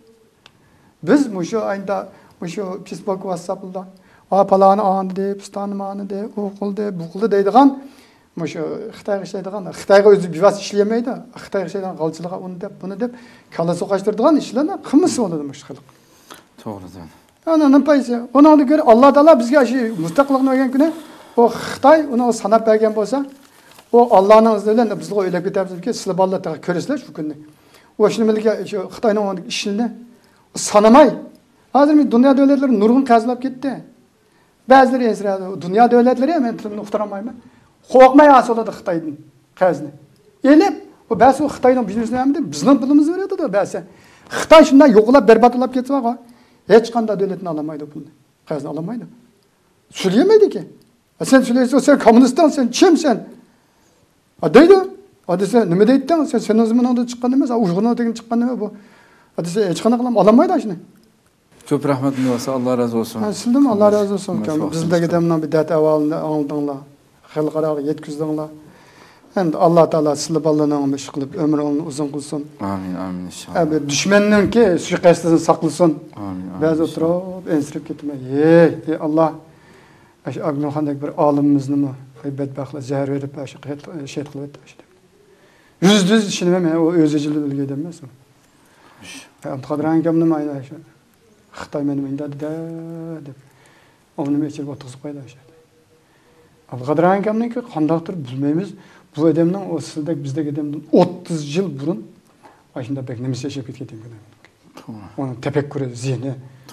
Biz şu ayında şu Facebook WhatsApp'da palani anı deb, pistanimani deb, u qildi, bu qildi deydigan şu Xitoy ishlaydigan, Xitoyga o'zi bevas ishlaymaydi. Xitoy ishlaydigan qalchilarga uni deb, buni deb kalla so'qashtiradigan ishlarni qilmasa bo'ladi shu xalq. To'g'ri. Ana nima paysa? Ona göre Alloh taolo bizga shu mustaqillikni bergan kuni o Xitoy uni sanab bergan bo'lsa, o Allohning izni bilan bizga o'ylab ketamiz-ki, sizlar bolalar ko'rasizlar shu kunni. O şimdi milli şu Xitoyning ishini sanamay. Hozir dunyo davlatlari nurg'un qazlab ketdi. Ba'zilari esiradi. Dunyo davlatlari men tilini uqtiramayman. Qo'rqmay asoladi Xitoydan qazni. Elib, o ba'zi Xitoyning biznesini hamda bizning pulimizni beradi-da ba'zi. Xitoy shunday yo'qlab berbatlab ketsa, hech qanday davlatni olamaydi pulni. Qazni olamaydi. Söyleyemaydi-ki. Sen söyleysen sen komünistsan, sen kimsen? Deydi. Hadi sen nima deydin? Sen senin zamanında çıkan emas, Uyg'urlar degan çıkan nima bu? Hadi sen hech qanaqa qilib olamaydi shuni. Ko'p rahmat bo'lsa, Alloh razı olsun. Sizdan Alloh razı olsun. Bizdagi damdan bir da'vat avalini oldinglar. Xalqaro yetkizdinglar. Endi Alloh taolo sizlar bolalarni ish qilib umrini uzun qilsin. Amin, amin inshaalloh. Abi dushmanninki suiqasddan saqlasin. Amin. Ba'zi o'tirib, ensirib ketmay. Ey Alloh, shu Abdulxandek bir olimimizni bedbaxtlar zahar berib, shu shehid qilib o'tdi. Yüz işini ben o özecili bölgede emasmi? Abdulqadir akamni mayli shu. Xitoy meni menda deb. Onu mechirib o'tkazib qo'ydi o'sha. Abdulqadir akamniki qandaqdir bilmaymiz. Bu odamning o sizdek bizdagi odamdan 30 yil burun ashunda bek nima yashab ketgan ekan. Onu tefekkürü, zihni.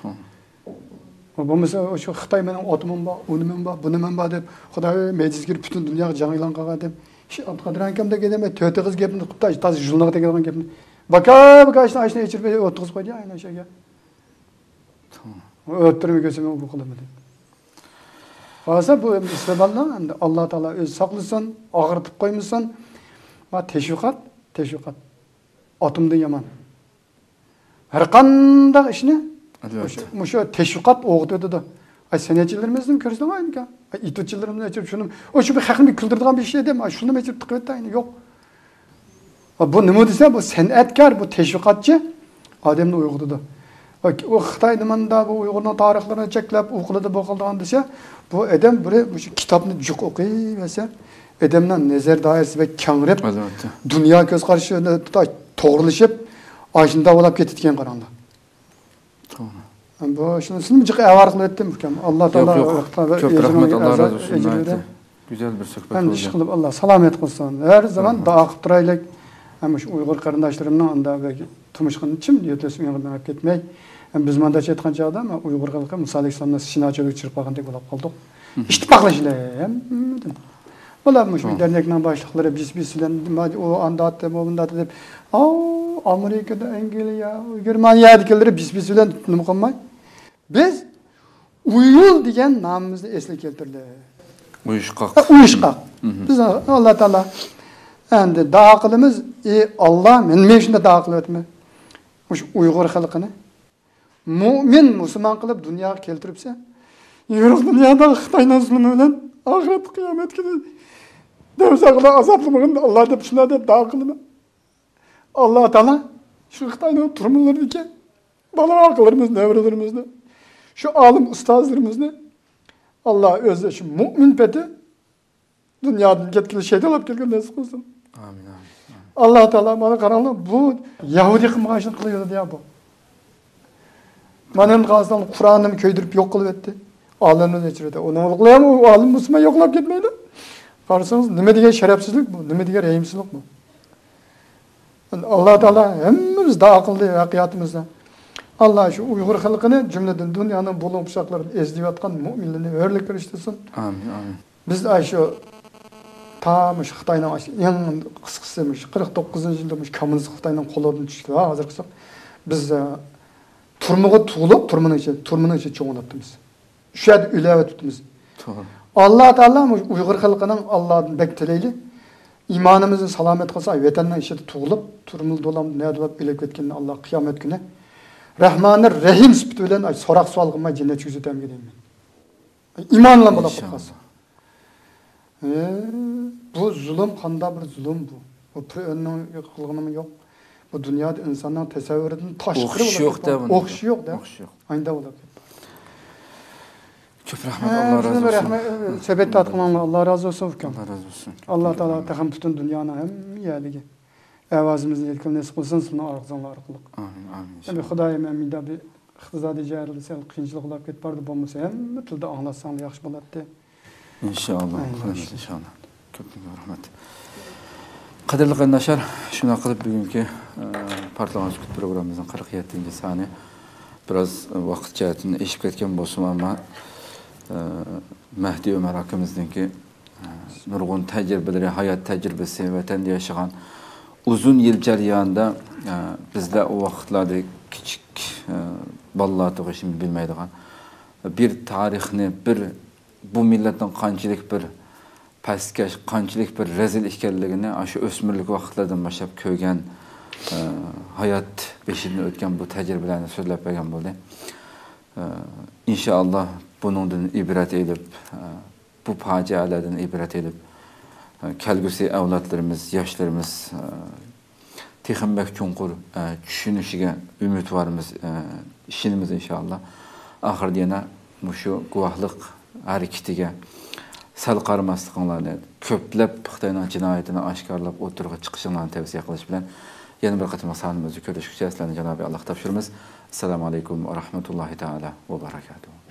O bo'lmasa o'sha Xitoy mening otimim bor, unimim bor, bunimim bor deb Xudoy mejizgir butun dunyoga jang e'lon qilgan deb. Abdulqadir akamda gedeme töte kız gapni qilib toz jurnalga tegadigan gapni. Baka ashna ichirib o'tkazib qo'ydi aynan o'shaga. O'ttirib ko'rsam bu qilaman. Hozir bu Müslümanlar endi Alloh taolo o'zi saqlasin, og'ritib qo'ymasin. Va tashviqot. Atomdan yomon. Har qanday ishni o'sha tashviqot o'g'itadi. Ay sanatchilarimizning ko'rsatma ekan. Ay ituvchilarimizni aytib shuni, o'sha bir haqni kuldiradigan bir şey dem. Ay shuni aytib tiqayotdi. Yo'q. Bu nima desa, bu san'atkor, bu tashviqotchi odamni uyg'otadi. O Xitoy nimanda bu Uyg'urning tarixlarini cheklab o'qiladi, bo'qilgan desa, bu odam o'sha kitobni juq o'qiyversa, odamning nazar doirasi va kengrib, dunyo ko'z qarashini to'g'rilashib, ashunda bo'lib ketadigan qaranglar. To'g'ri. Bu shunisini jiq avar qilib aytdim ukam. Alloh taolo ko'p rahmat, Alloh razı olsun. Güzel bir suhbat bo'ldi. Ish qilib Alloh salomat qilsin. Har zaman duo qilib turaylik. Ham shu Uyg'ur qarindoshlarimning unda turmushini chim yo'tlasib yig'ilib ketmay. Biz mandacha aytgan chog'da Uyg'ur xalqi misol islomni shinochilik chirib qolgandek bo'lib qoldik. İttifaqlashlar ham. Bular shu dernekning boshliqlari biz bilan o andatda bunda deb, Amerikada, Angliya, Germaniyadagilar biz bilan nima qilmay. Biz Uyul degan nomimizni esga keltirdik. Uyushqoq. Biz Alloh taolo endi duo qilamiz, Alloh men shunda duo qilyapman. Shu Uyg'ur xalqini mu'min musulmon qilib dunyoga keltiribsa, yo'q dunyoda Xitoyning zulmi bilan oxirat qiyomatga do'zaxda azoblamaganda Alloh deb shuna deb duo qilaman. Alloh taolo shu Xitoyning turmullaridagi baloqlarimiz, nevralarimizni, shu olim ustozlarimizni Alloh o'zi shu mu'min peti dunyodan ketgan shayton olib kelgan nasib qilsin. Amin. Alloh taolo mana qaranglar, bu Yahudi qilmoqchilik qilyapti ya bu. Manın qazdan Qur'onni ko'ydirib yo'q qilib etdi. Olimni ichida. Uni o'qlayam, u olim musulmon yo'qlab ketmaydi. Qarasangiz, nima degan sharafsizlik bu? Nima degan rahimsizlik bu? Alloh taolo hammamiz duo qildi haqiqatimizda. Alloh shu Uyg'ur xalqini jumladan dunyoning bo'lib bushaqlarini ezlayotgan mu'minlarni hurlik qilishsin. Amin. Biz shu tamış Xitoyning eng qisqasi 49-yilda kommunist Xitoyning qo'lidan tushdi. Hozir qilsak biz turmuga tug'ilib, turmuning ichida cho'ng'ilibmiz. Shu yerda o'layotibmiz. To'g'ri. Alloh taolo Uyg'ur xalqining Allohdan bek tilayli imonimizni salomat qilsa, vatanning ichida tug'ilib, turmul dolam nadab o'lib ketganini Alloh qiyomat kuni Rahmonir Rahim sifati bilan so'roq savol qilmay jannatga yuzatamga deyman. Iymon bilan bo'lib qolsa. Bu zulm qanday bir zulm bu? Bu Qur'onning qilg'ini yo'q. Bu dunyoda insonning tasavvuridan tashqari bo'ladi. O'qish yo'q da. Ayda bo'ladi. Ko'p rahmat, Alloh razı olsun. Rahmat, sabit tatqinlar, Alloh razı olsun ukam. Alloh razı olsun. Alloh taolo taqam butun dunyoning ham yerligi avazimizni yetkin nasib qilsin, sizning orqangizlar orqali. Amin. Endi Xudoyim amida bir iqtisodiy jarliklar qiyinchilik bo'lib ketib bordi, bo'lmasa ham tilda anglatsangiz yaxshi bo'ladi. İnşallah. Ko'p rahmat. Qadrli qarindoshlar, shuna qilib bugungi Parlament sukut programmamizning 47-soni biroz vaqt jihatini eshib ketgan bo'lsam, ammo Mahdi Ömer akamizningki nurg'un tajribalari, hayot tajribasi, vatanda yashagan uzun yil jarayonida bizlar o vaqtlarda kichik bolalar tug'ishini bilmaydigan bir tarixni, bir bu millatning qanchalik bir pastkash, qanchalik bir rezil ekanligini shu o'smirlik vaqtlardan boshlab ko'rgan, hayot beshidan o'tgan bu tajribalarni so'zlab bergan bo'ldi. İnşallah bundan ibrat edib, bu facialardan ibrat edib, kelgusi avlodlarimiz, yoshlarimiz texnik chunqur tushunishiga umidvormiz, ishimiz inshaalloh. Oxirida yana shu guvohlik harakatiga sal qaramasliklarini, ko'plab Xitoyning jinoyatini oshkorlab o'tirg'i chiqishinglarni tavsiya qilish bilan yana bir qator masalamizni ko'rishguncha sizlarni Janobi Alloh topshiramiz. Assalomu alaykum va rahmatullohi taala va barakatuh.